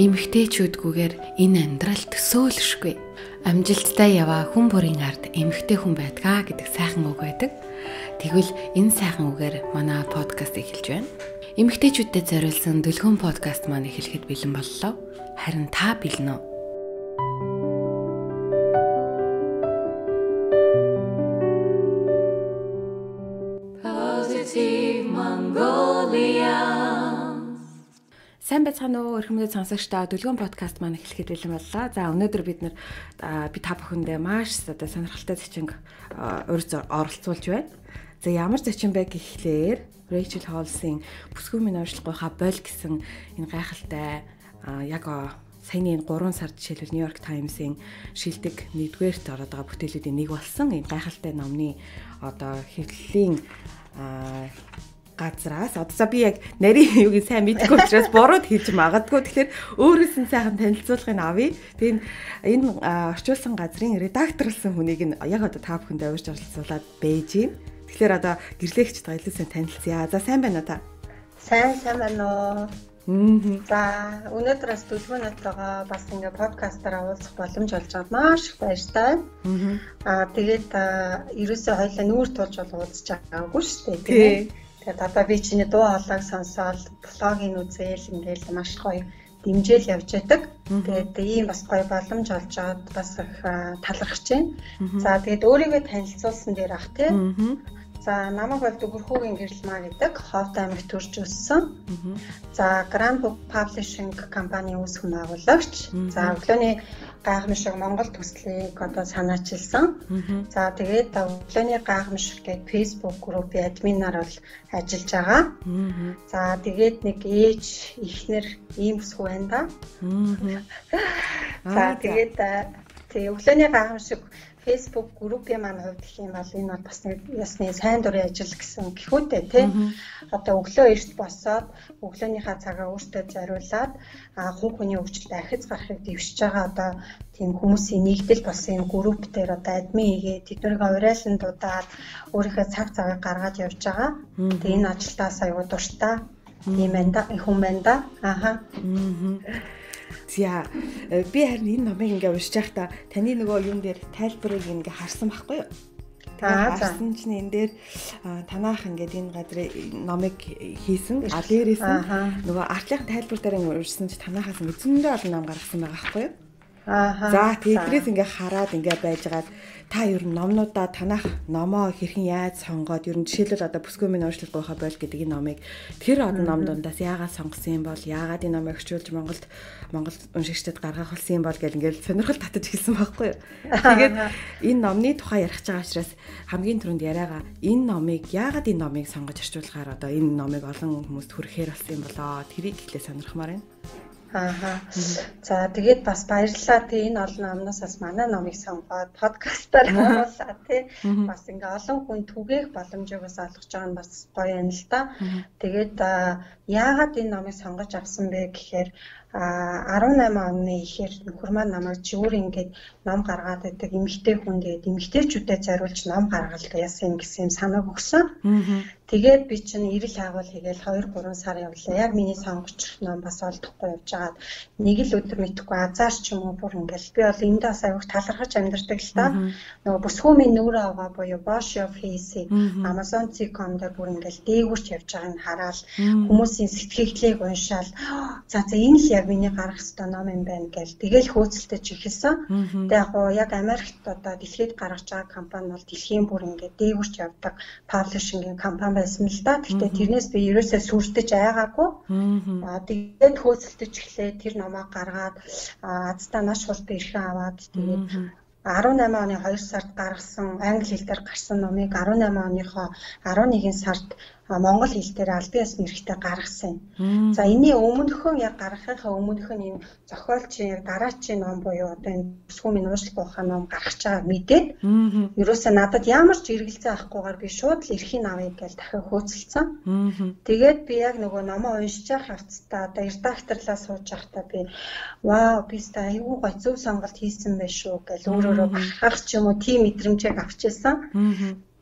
Эмэгтэйчүүдгүйгээр энэ амьдрал төсөөлшгүй. Амжилттай яваа хүн бүрийн ард эмэгтэй хүн байдгаа гэдэг сайхан үг байдаг. Тэгвэл энэ сайхан үгээр манай подкаст эхэлж байна. Эмэгтэйчүүдэд зориулсан дүлгэн подкаст маань эхлэхэд бэлэн боллоо. Харин та бэлэн үү? Positive Mongolia. Сайн байцгаана уу эрхэмнээ сонсогчдоо дүлгэн подкаст маань эхлэхэд бэлэн боллоо. За өнөөдөр бид та бүхэндээ маш сонирхолтой зочин оролцуулж байна. За ямар зочин бэ гэхлээр Rachel Hollis-ийн бүсгүй минь оршлохгүйхаа боль гэсэн энэ гайхалтай яг саяны 3 сард жишээлбэл New York Times-ийн шилдэг 1-р ороод байгаа бүтээлүүдийн нэг болсон энэ гайхалтай номны хэвлэлийн газраас одоо би яг нарийн юуг сайн мэдгүй учраас бурууд хэлж магадгүй. Тэгэхээр өөрөөс нь сайхан танилцуулгыг авъя. Тэгээд энэ орчуулсан газрын редакторлсан хүнийг нь яг одоо та бүхэнд авирч оролцуулаад байж юм. Тэгэхээр одоо гэрлэгч та илүү сайн танилцъя. За сайн байна уу та? Сайн байна уу? За өнөөдөр бас дүлгүүнтэйгээ бас ингээ подкастаар уулзах боломж олж байгаад маш их баяртай. Тэгээд ерөөсөө хоёлаа нүүр тулж уулзч байгаагүй шүү дээ. Тэгээд одоо би чиний дуу хоолойг сонсоод блогийн үзэл ингээл маш гоё дэмжээл явж байдаг. Тэгээд ийм бас гоё боломж олж аваад бас их талархаж байна. За тэгээд өөрийгөө танилцуулсан дээр ах тийм. За намайг бол Дүгүрхүүгийн гэрэл маа гэдэг Ховд аймагт төрж өссөн. За Grand Book Publishing компани үүсгэн байгуулагч. За өглөөний гайхамшиг Монгол төслийг одоо санаачилсан. За тэгээд өглөөний гайхамшиг гэдэг Facebook группийн админаар бол ажиллаж байгаа. За тэгээд нэг ээж, эхнэр ийм бүсгүй байна да. За тэгээд өглөөний гайхамшиг Facebook группийн маань хувьд гэх юм бол энэ бол бас нэг ясны сайн дурын ажил гэсэн гэхүүтэй тийм. Одоо өглөө эрт босоод өглөөнийхөө цагаа өөртөө зориулаад хүн хүний хөгжилд ахиц гарахыг дэвшиж байгаа одоо тийм хүмүүсийн нэгдэл болсон энэ групп дээр одоо админ хийгээд тэднийг урайлан дуудаад өөрийнхөө цаг цагийг гаргаад явж байгаа. Тэгээ энэ ажилтаас аягүй дуртай юм байна да хүн байна да. За би харин энэ номыг ингээ уншиж байхдаа таны нөгөө юм дээр тайлбарыг ингээ харсан байхгүй юу? Харсан чинь энэ дээр танаах ингээд энэ газрын номыг хийсэн. Дээрээс нь нөгөө артлын тайлбар дээр уншсан чинь танаахаас зөндөө олон ном гаргасан байгаа байхгүй юу? За тэдрээс ингээ хараад ингээ байжгаад та ер нь номнуудаа танаах номоо хэрхэн яаж сонгоод ер нь жишээлбэл одоо бүсгүй минь орчлоггүйхаа боль гэдэг энэ номыг тэр одоо ном дундаас яагаад сонгосон юм бол яагаад энэ номыг орчуулж Монгол уншигчдад гаргах болсон юм бол гэл ингээл сонирхол татаж хэлсэн байхгүй юу. Тэгээд энэ номны тухай ярих байгаа учраас хамгийн түрүүнд яриагаа энэ номыг яагаад энэ номыг сонгож орчуулахаар одоо энэ номыг олон хүмүүст хүрэхээр болсон юм болоо тэрийг ихлэ сонирхмаар байна. За тэгээд бас баярлалаа тий энэ олон номноос бас манай номыг сонгоод подкастаар оруулаа тий бас ингээ олон хүн түгээх боломжийг бас олгож байгаа нь бас гоё юм л да. Тэгээд яагаад энэ номыг сонгож авсан бэ гэхээр 18 оны ихээр нөхөр маань намайг зүгээр ингээд ном гаргаад байдаг эмэгтэй хүн гээд эмэгтэйчүүдэд зориулж ном гаргалт яасан гэсэн санааг өгсөн. Тэгээд би чинь ирэл хайгуул хийгээл 2-3 сар явлаа. Яг миний сонгогч ном бас олдохгүй явж байгаад нэг л өдөр мэдхгүй азар ч юм уу бүр ингээл би бол энд бас аяг талархаж амьдардаг л та. Нөгөө бүсгүй минь нүүрээ аваа буюу Bosch of Hesse Amazon.com дээр бүр ингээл дээгүүрч явж байгааг нь хараад хүмүүсийн сэтгэлдлийг уншаал за энэ л яг миний гарах хэвээр ном юм байна гэл тэгэл хөөцөлтөж ихэлсэн. Тэгээ яг Америкт одоо дэлхийд гаргаж байгаа компани бол дэлхийн бүр ингээд дээгүүрч явдаг паблишингийн компани байсан л да. Гэхдээ тэрнээс би ерөөсөө сүрдэж айгаагүй. Тэгээд хөөцөлтөж эхлээ тэр номоо гаргаад азтаа наш хурд ирхэн аваад тэгээд 18 оны 2 сард гаргасан англи хэл дээр гарсан номыг 18 оныхоо 11 сард Монгол хэл дээр албан ёсны эрхтэй гаргасан. За энэний өмнөхөн яг гаргахынхаа өмнөхөн энэ зохиолчийн яг дараачийн ном буюу одоо энэ бүсгүй минь ууршлахгүйхаа ном гаргаж байгааг мэдээд ерөөсөө надад ямар ч эргэлзээ авахгүйгээр би шууд л эрхийн авъя гэж дахин хөөцөлдсөн. Тэгээд би яг нөгөө номоо уншиж явах хавцтай одоо редакторлаа сууж байхдаа би вау би ста аюу гой зөв сонголт хийсэн байх шүү гэж өөрөөрөө гаргах ч юм уу тийм мэдрэмжийг авчихсан.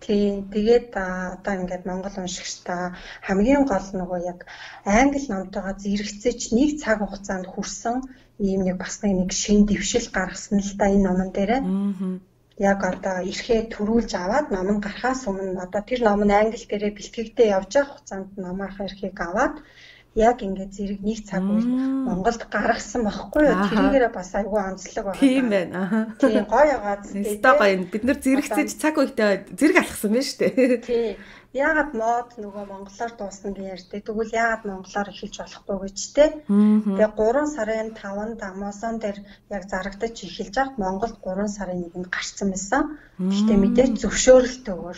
Тийм. Тэгээд одоо ингээд Монгол уншигчдаа хамгийн гол нөгөө яг англи номтойгоо зэрэгцэж нэг цаг хугацаанд хүрсэн ийм нэг бас нэг шин дэвшил гаргасан л да энэ номон дээрээ. Яг одоо ирэхээ төрүүлж аваад ном нь гарахаас өмнө одоо тэр ном нь англи дээрээ бэлтгэгдээ явж байгаа хугацаанд номынх эрхийг аваад яг ингээд зэрэг нэг цаг үйл Монголд гаргасан байхгүй юу? Тэрийгээрээ бас айгүй онцлог байна. Тийм байна. Тийм гоё ягаад тийм. Гоё бид нар зэрэгцэж цаг үедээ зэрэг алхсан байна шүү дээ. Тийм. Яагаад мод нөгөө монголоор дуусна гэж ярьдээ. Тэгвэл яагаад монголоор эхэлж болохгүй гэж те. Тэгээ 3 сарын 5-нд Amazon дээр яг зарагдаж эхэлж байгаад Монголд 3 сарын 1-нд гарсан байсан. Гэхдээ мэдээж зөвшөөрөлтөөр.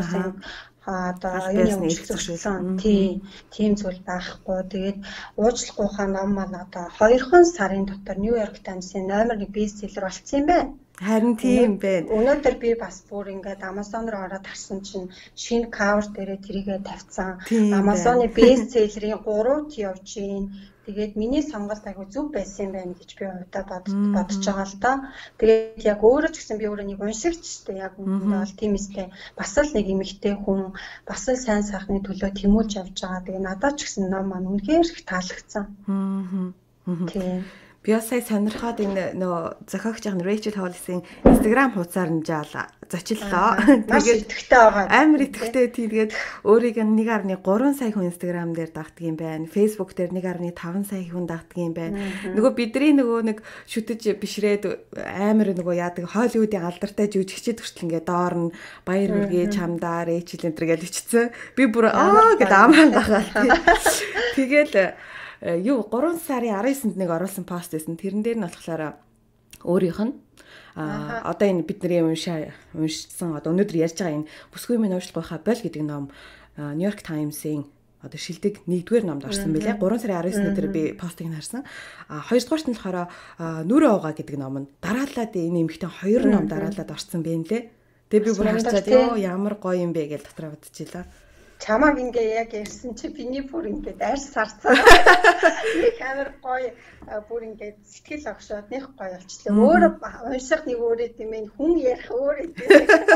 Одоо юуны зөвшөөрсөн тийм зүйл байхгүй. Тэгээд уучлахгүйхаа ном маань одоо 2 сарын дотор New York Times-ийн номер 1 бестселлер болсон юм байна. Харин тийм байна. Өнөөдөр би бас бүр ингээд Amazon руу ороод харсан чинь шинэ cover дээрээ тэрийгээ тавьсан. Amazon-ы бестселлерийн 3-т явж гин. Тэгээд миний сонголт айгүй зөв байсан юм байна гэж би хувьдаа бодож байгаа л да. Тэгээд яг өөрөө ч гэсэн би өөрөө нэг уншигчтэй яг үүндээ бол тийм эстэй бас л нэг эмэгтэй хүн бас л сайн сайхны төлөө тэмүүлж явж байгаа. Тэгээд надад ч гэсэн ном маань үнэхээр их таалагдсан. Тийм. Би сая сонирхоод энэ нөгөө зохиогч Rachel Hollis-ийн Instagram хуудасаар нь зочлоо. Тэгээд итгэвтэй байгаа. Амар итгэвтэй. Тэгээд өөрийг 1.3 сая хүн Instagram дээр дагдаг юм байна. Facebook дээр 1.5 сая хүн дагдаг юм байна. Нөгөө бидний нөгөө нэг шүтэж бишрээд амар нөгөө яадаг Hollywood-ийн алдартай жүжигчид хүртэл ингээд доор нь баяр хүргэе чамдаа Rachel энэ гэж бичсэн. Би бүр гэдэг амаан байгаа. Тэгэл 3 сарын 19-нд нэг оруулсан пост байсан. Тэрэн дээр нь болохоор өөрийнх нь одоо энэ бидний уншсан одоо өнөөдөр ярьж байгаа энэ бүсгүй минь уушлахгүйхаа боль гэдэг ном New York Times-ийн одоо шилдэг 1-р номд орсон байлээ. 3 сарын 19-нд тэр би постыг нь харсан. 2-дугаарт нь болохоор Нүрэ угаа гэдэг ном нь дараалаад энэ эмэгтэй 2 ном дараалаад орсон байна лээ. Тэгээ би бүр харцаад ямар гоё юм бэ гэж дотроо бодчихлаа. Чамаг ингээ яг ярьсан чи биний бүр ингээ арьс сарцаа. Нэг амар гоё бүр ингээ сэтгэл огшоод нэг гоё болчихлоо. Өөрөө унших нэг өөрөө тийм ээ хүн ярих өөрөө тийм.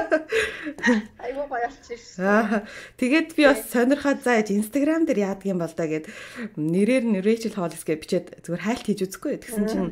Айгуу гоё болчихсон. Тэгээд би бас сонирхоод зааж Instagram дээр яадаг юм бол да гэд нэрээр нь Rachel Hollis гэж бичээд зүгээр хайлт хийж үзэхгүй. Тэгсэн чинь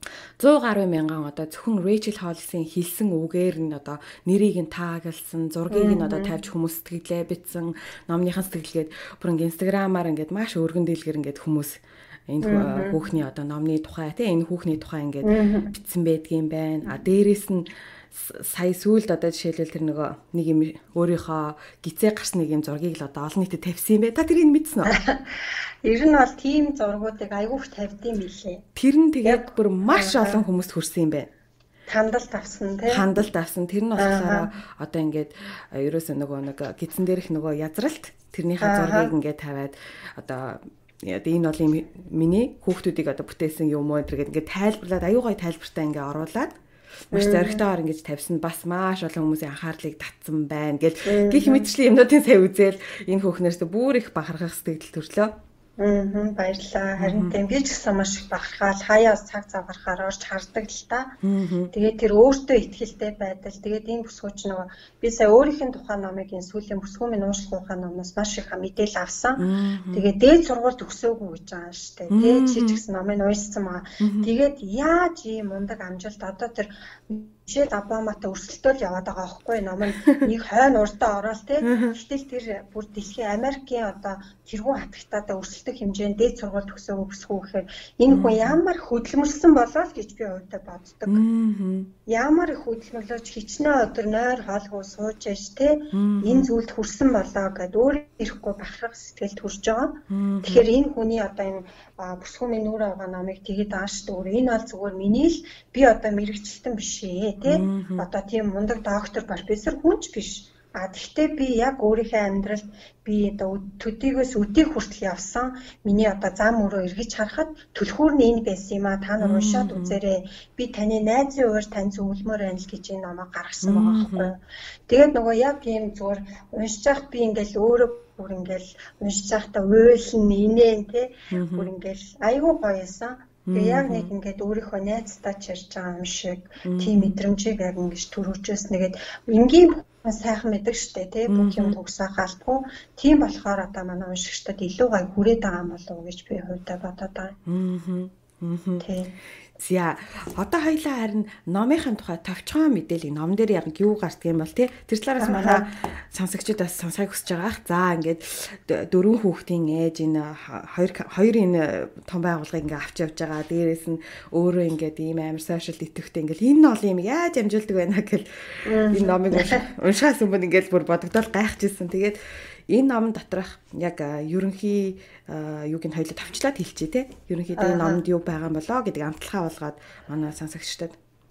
110 мянган одоо зөвхөн Rachel Hollis-ийн хэлсэн үгээр нь одоо нэрийг нь таагалсан, зургийг нь одоо тавьж хүмүүс сэтгэлээ битсэн, номныхан сэтгэлгээд бүр ингээ Instagram-аар ингээд маш өргөн дэлгэр ингээд хүмүүс энэ хүүхний одоо номны тухай тийм энэ хүүхний тухай ингээд битсэн байдгийм байна. Дээрээс нь сая сүүлд одоо жишээлбэл тэр нэг юм өөрийнхөө гизээ гарсан нэг юм зургийг л одоо олон нийтэд тавьсан юм байна. Та тэрийг мэдсэн үү? Ер нь бол тийм зургуудыг айгүйх тавьдсан билээ. Тэр нь тэгээд бүр маш олон хүмүүст хүрсэн юм байна. Хандалт авсан тийм. Хандалт авсан. Тэр нь болохоор одоо ингээд ерөөсөө нөгөө нэг гидсэн дээрх нөгөө язралт тэрнийхээ зургийг ингээд тавиад одоо энэ бол миний хүүхдүүдийг одоо бүтээсэн юм уу гэдэг ингээд тайлбарлаад аюу гай тайлбартай ингээд оруулаад маш зоригтойгоор ингэж тавьсан бас маш олон хүмүүсийн анхаарлыг татсан байна гэл гих мэтчлийн юмнуудын сая үзэл энэ хүүхнээс бүр их бахархах сэтгэл төрлөө. Баярлалаа. Харин тийм би ч гэсэн маш их бахархаад хаяас цаг цав гарахаар орж хардаг л та. Тэгээд тэр өөртөө ихтгэлтэй байдал. Тэгээд энэ бүсгүйч нөгөө би сая өөрийнх нь тухайн номыг энэ сүүлийн бүсгүй минь уушлах ухаан номоос маш их мэдээлэл авсан. Тэгээд дээд сургууль төгсөөгүй гэж байгаа юм шүү дээ. Тэгээд чи ч гэсэн номыг уншсан маа. Тэгээд яаж ийм мундаг амжилт одоо тэр Мишель Обаматай өрсөлдөөл яваад байгаа аахгүй ном нь нэг хойно урдаа ороод те гэтэл тэр бүр дэлхийн Америкийн одоо тэргуун хатагтаатай өрсөлдөх хэмжээнд дээд сургууль төгсөөгүй бүсгүй гэхээр энэ хүн ямар хөдөлмөрлсөн болоо гэж би өөртөө боддог. Ямар их хөдөлмөрлөж хичнээн өдөр нойр хоолгүй сууж яж те энэ зүйлд хүрсэн болоо гэд өөр ирэхгүй бахархах сэтгэл төрж байгаа. Тэгэхээр энэ хүний одоо энэ бүсгүй минь нүрэ угаа номыг тэгээд ааш дүүр энэ бол зүгээр миний л би одоо мэрэгчлэн биш ээ тий одоо тийм мундаг доктор профессор хүнч биш. Гэхдээ би яг өөрийнхөө амьдралд би одоо төдийгөөс үдийг хүртэл явсан миний одоо зам өрөө эргэж харахад түлхүүр нь энэ байсан юм а та нар уншаад үзээрэй. Би таны найзын өөр тань зөвлөмөр байна л гэж энэ номыг гаргасан байгаа байхгүй. Тэгээд нөгөө яг ийм зүгээр уншиж явах би ингээл өөрөө бүр ингээл уншиж явахдаа уйлн инээн тий бүр ингээл айгүй гоёсэн. Тэгээ яг нэг ингээд өөрийнхөө найзтай чирж байгаа юм шиг тийм мэдрэмжийг яг ингэж төрүүлжсэн. Тэгээд энгийн сайхан мэддэг штэ тий бүх юм төгсөө халдгүй. Тийм болохоор одоо манай уншигчдад илүү гай хүрээд байгаа юм болов уу гэж би хувьдаа бодоод байгаа. Тий. За одоо хоёлаа харин номынхын тухай товчхон мэдээлэл номон дээр яг юу гардаг юм бол тий тэр талаараас манай сонсогчид бас сонсохыг хүсэж байгаа ах. За ингээд 4 хүүхдийн ээж энэ хоёр энэ том байгууллагыг ингээд авч явж байгаа. Дээрээс нь өөрөө ингээд ийм амар сошиал идэвхтэй ингээд энэ ол юм яаж амжилтдаг байна гэл энэ номыг уншихаас өмнө ингээд бүр бодогдол гайхажсэн. Тэгээд энэ номон доторх яг ерөнхий юуг нь хоёлоо тавчлаад хэлчихье те. Ерөнхийдөө энэ номонд юу байгаа юм болоо гэдэг амтлахаа болгоод манай сонсогчдод.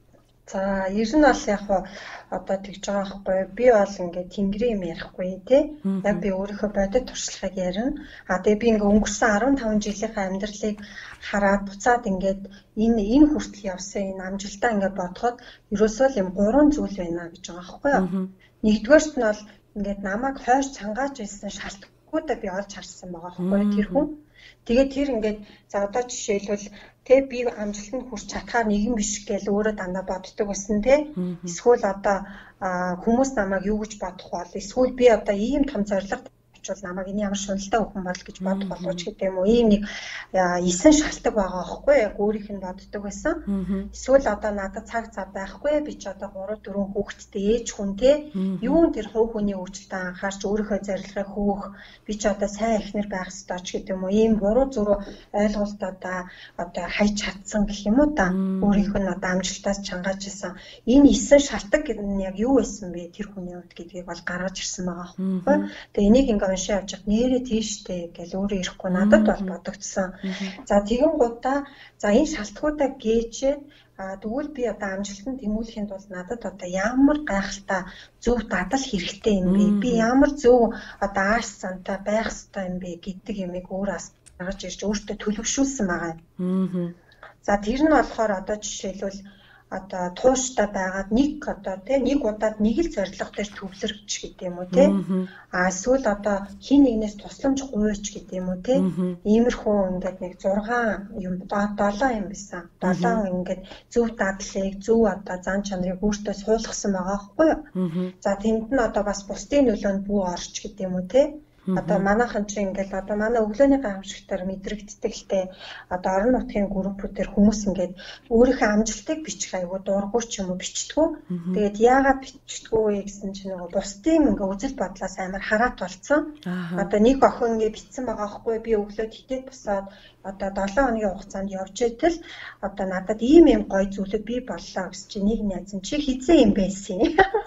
За, ер нь бол яг одоо тэгж байгаа байхгүй. Би бол ингээд тэнгэрийн юм ярихгүй те. Яг би өөрийнхөө бодит туршлагыг ярина. Тэгээ би ингээд өнгөрсөн 15 жилийнхээ амьдралыг хараад буцаад ингээд энэ хүртэл явсан энэ амжилтаа ингээд бодоход ерөөсөө л юм 3 зүйл байна гэж байгаа байхгүй. Нэгдүгээрт нь бол ингээд намайг хойш цангааж байсан шалтгуудаа би олж харсан байгаа байхгүй тэр хүн. Тэгээд тэр ингээд за одоо жишээлбэл тэ би амжилтанд хүрч чадхаар нэг юм биш гэж өөрөө дандаа боддог байсан тэ. Эсвэл одоо хүмүүс намайг юу гэж бодох бол эсвэл би одоо ийм том зорилго бол намайг энэ ямар шуналтай хүн бол гэж бодох болооч гэдэг юм уу. Ийм нэг 9 шалтгаан байгаа байхгүй яг өөрийнх нь боддог байсан. Эсвэл одоо надад цаг зав байхгүй би ч одоо 3 4 хүүхэдтэй ээж хүн те юун тэр хувь хүний өөрчлөлтөд анхаарч өөрийнхөө зорилгыг хөөх би ч одоо сайн эхнэр байх ёстой ч гэдэг юм уу. Ийм буруу зүрх ойлголтоо одоо хайж чадсан гэх юм уу та өөрийнх нь одоо амжилтаас чангааж исэн. Энэ 9 шалтгаан нь яг юу байсан бэ тэр хүний хувьд гэдгийг бол гаргаж ирсэн байгаа байхгүй. Тэгээ энийг ингээ уншиж явж хад нэрээ тийштэй гэж өөрөө ирэхгүй надад бол бодогдсон. За тэгэн гутаа за энэ шалтгаудаа гээчээд тэгвэл би одоо амжилтанд тэмүүлэхэд бол надад одоо ямар гайхалтай зөв дадал хэрэгтэй юм бэ? Би ямар зөв одоо ааш сантай байх ёстой юм бэ гэдэг юмыг өөрөөс гаргаж ирж өөртөө төлөвшүүлсэн байгаа юм. За тэр нь болохоор одоо жишээлбэл одоо тууштай байгаад нэг удаад нэг л зорилго дээр төвлөрч гэдэг юм уу те эсвэл одоо хин нэгнээс тусламж гуйч гэдэг юм уу те иймэрхүү ингээд нэг 6 юм 7 юм байсан 7 ингээд зөв дадлыг зөв одоо зан чанарыг өөртөө суулгасан байгаа байхгүй юу за тэнд нь одоо бас бусдын нөлөөнд бүү орч гэдэг юм уу те одоо манайхан чинь ингээд одоо манай өглөөний гамшигтаар мэдрэгддэг л те одоо орон нутгийн группүүдээр хүмүүс ингээд өөрийнхөө амжилтыг бичих айгуу дургуй ч юм уу бичдэггүй. Тэгээд яагаад бичдэггүй вэ гэсэн чинь нөгөө бусдын ингээд үзэл бодлоос амар хараат болцсон. Одоо нэг охин ингээд бичсэн байгаа байхгүй би өглөө тэтэд босоод одоо 7 хоногийн хугацаанд явж итэл одоо надад ийм гоё зүйлүүд би боллоо гэж чи нэг найз чи хизээ юм байсан.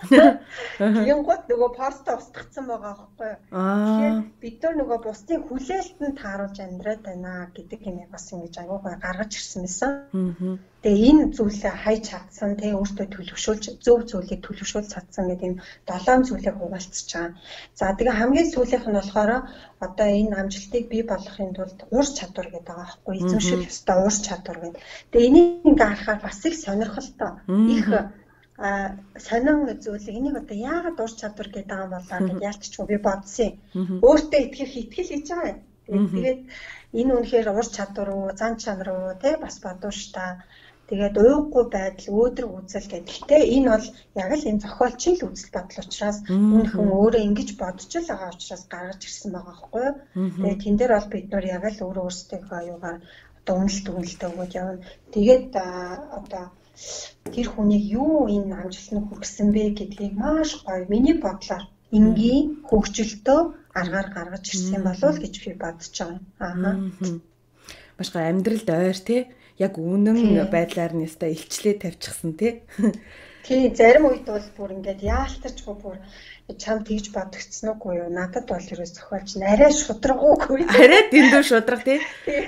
Тэгин гот нөгөө пост устгацсан байгаа байхгүй. Тэгэхээр бид нар нөгөө бусдын хүлээлтэнд тааруулж амьдраад байна гэдэг юм бас ингэж аягүй гаргаж ирсэн байсан. Тэгээ энэ зүйлээ хайж чадсан тэгээ өөртөө төлөвшүүлж зөв зүйлийг төлөвшүүлж чадсан гэдэг юм 7 зүйлийг хуваалцж байгаа. За тэгээ хамгийн сүүлийнх нь болохоор одоо энэ амжилтыг бий болгохын тулд ур чадвар гэдэг байгаа байхгүй эзэмших ёстой ур чадвар гэдэг. Тэгээ энийг ингээ харахаар бас их сонирхолтой их сонин зүйлийг энийг одоо яагаад ур чадвар гэдэг юм болоо гэж яалтчгүй би бодсон. Өөртөө итгэх итгэл хийж байгаа юм. Тэгээд энэ үнэхээр ур чадвар уу зан чанар уу те бас бодвол та тэгээд уйггүй байдал өөдрөг үзэл гэдэгтэй энэ бол яг л энэ зохиолчийн л үзэл бодол учраас үнэхэн өөрөө ингэж бодож л байгаа учраас гаргаж ирсэн байгаа байхгүй юу. Тэгээд тэн дээр бол бид нар яг л өөрсдийнхөө аюугаар одоо үнэлт өгөөд явна. Тэгээд одоо тэр хүнийг юу энэ амжилтанд хүргэсэн бэ гэдгийг маш гоё миний бодлоор энгийн хөгжилтөө аргаар гаргаж ирсэн болов гэж би бодож байгаа. Маш гоё амьдралд ойр тий яг үнэн байдлаар нь өстой илчлээ тавьчихсан тий. Тий зарим үед бол бүр ингээд яалтарчгүй бүр чам тэгж бодогдсон уугүй юу? Надад бол ерөөс зохиолч арай шудраггүй. Арай дэндүү шудраг тий.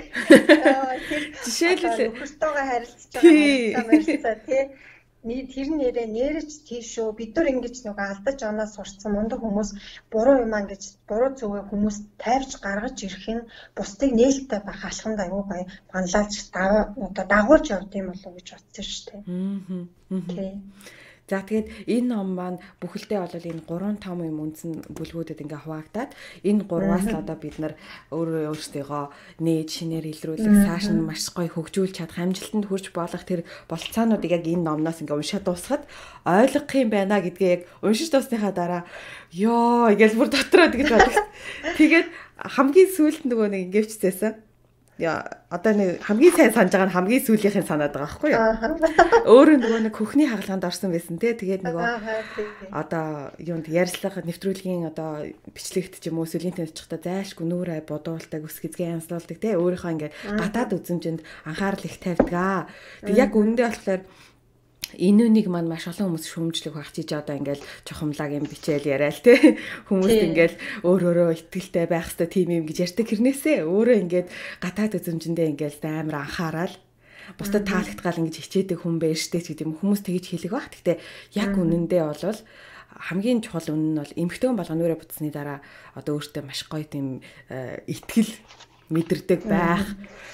Жишээлбэл нөхөртөөгөө харилцаж байгаа тий. Тэр нэрэж тийшөө бид нар ингэж нэг алдаж оноос сурцсан мундаг хүмүүс буруу юм ингэж буруу зөвөө хүмүүс тайвч гаргаж ирэх нь бусдыг нээлттэй байх алханд аюу гоё банлaalж дагуулж явд юм болов уу гэж бодсон шүү дээ. Тий. За тэгээд энэ ном маань бүхэлдээ бол энэ 3 том юм үндсэн бүлгүүдэд ингээ хуваагдаад энэ 3-аас л одоо бид нар өөрсдийгөө нээж шинээр илрүүлэх, цааш нь маш гоё хөгжүүлж чадах, амжилтанд хүрч болох тэр болцоонуудыг яг энэ номноос ингээ уншаад дуусахад ойлгох юм байна гэдгээ яг уншиж дуусныхаа дараа ёо гэж бүр дотроо тэгж бодлоо. Тэгээд хамгийн сүүлд нөгөө нэг ингээвчтэйсэн. Яа одоо нэг хамгийн сайн санаж байгаа нь хамгийн сүүлийнхэн санаад байгаа байхгүй юу? Өөрөө нөгөө нэг хөхний хагалгаанд орсон байсан те. Тэгээд нөгөө одоо юунд ярьслага нэвтрүүлгийн одоо бичлэгт ч юм уу сүлийнтэй очихдаа зайлшгүй нүрэ бодуулдаг, үс хизгээ янзлуулдаг те. Өөрийнхөө ингээд гадаад үзмжинд анхаарал их тавьдаг. Тэг яг үнэндээ болохоор энэ үнийг маань маш олон хүмүүс шүүмжлэх байх чиж одоо ингээл чухамлаг юм бичээл яриа л те хүмүүс ингээл өөрөө итгэлтэй байх хэрэгтэй тийм юм гэж ярьдаг хэрнээсээ өөрөө ингээд гадаад үзмжиндээ ингээл амар анхаарал бусдад таалагдгаал ингэж хичээдэг хүн байж штэ гэдэг юм хүмүүс тэгж хэлэх баг. Гэхдээ яг үнэндээ бол хамгийн чухал үнэн нь бол эмхтэн болгоно нүрэ бутсны дараа одоо өөртөө маш гоё тийм итгэл мэдэрдэг байх.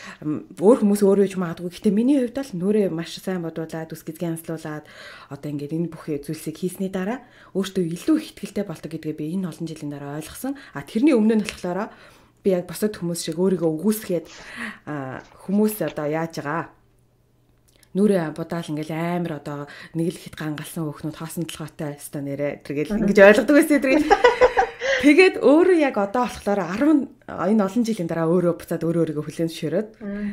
Өөр хүмүүс өөрөө ч магадгүй. Гэхдээ миний хувьд бол нүрээ маш сайн бодуулаад, үс гизгээ анслуулаад одоо ингээд энэ бүх зүйлсийг хийсний дараа өөртөө илүү их итгэлтэй болдог гэдгээ би энэ олон жилийн дараа ойлгосон. Тэрний өмнө нь болохоор би яг босод хүмүүс шиг өөрийгөө үгүйсгээд хүмүүс одоо яаж байгаа нүрээ бодаал ингээл амар одоо нэг л хит гангалсан хөөхнүүд хоосон толгойтой өстө нэрэ тэргээл ингэж ойлгодог байсан тэрийг. Тэгээд өөрөө яг одоо болохоор 10 энэ олон жилийн дараа өөрөө буцаад өөрийгөө хүлээн зөвшөөрөөд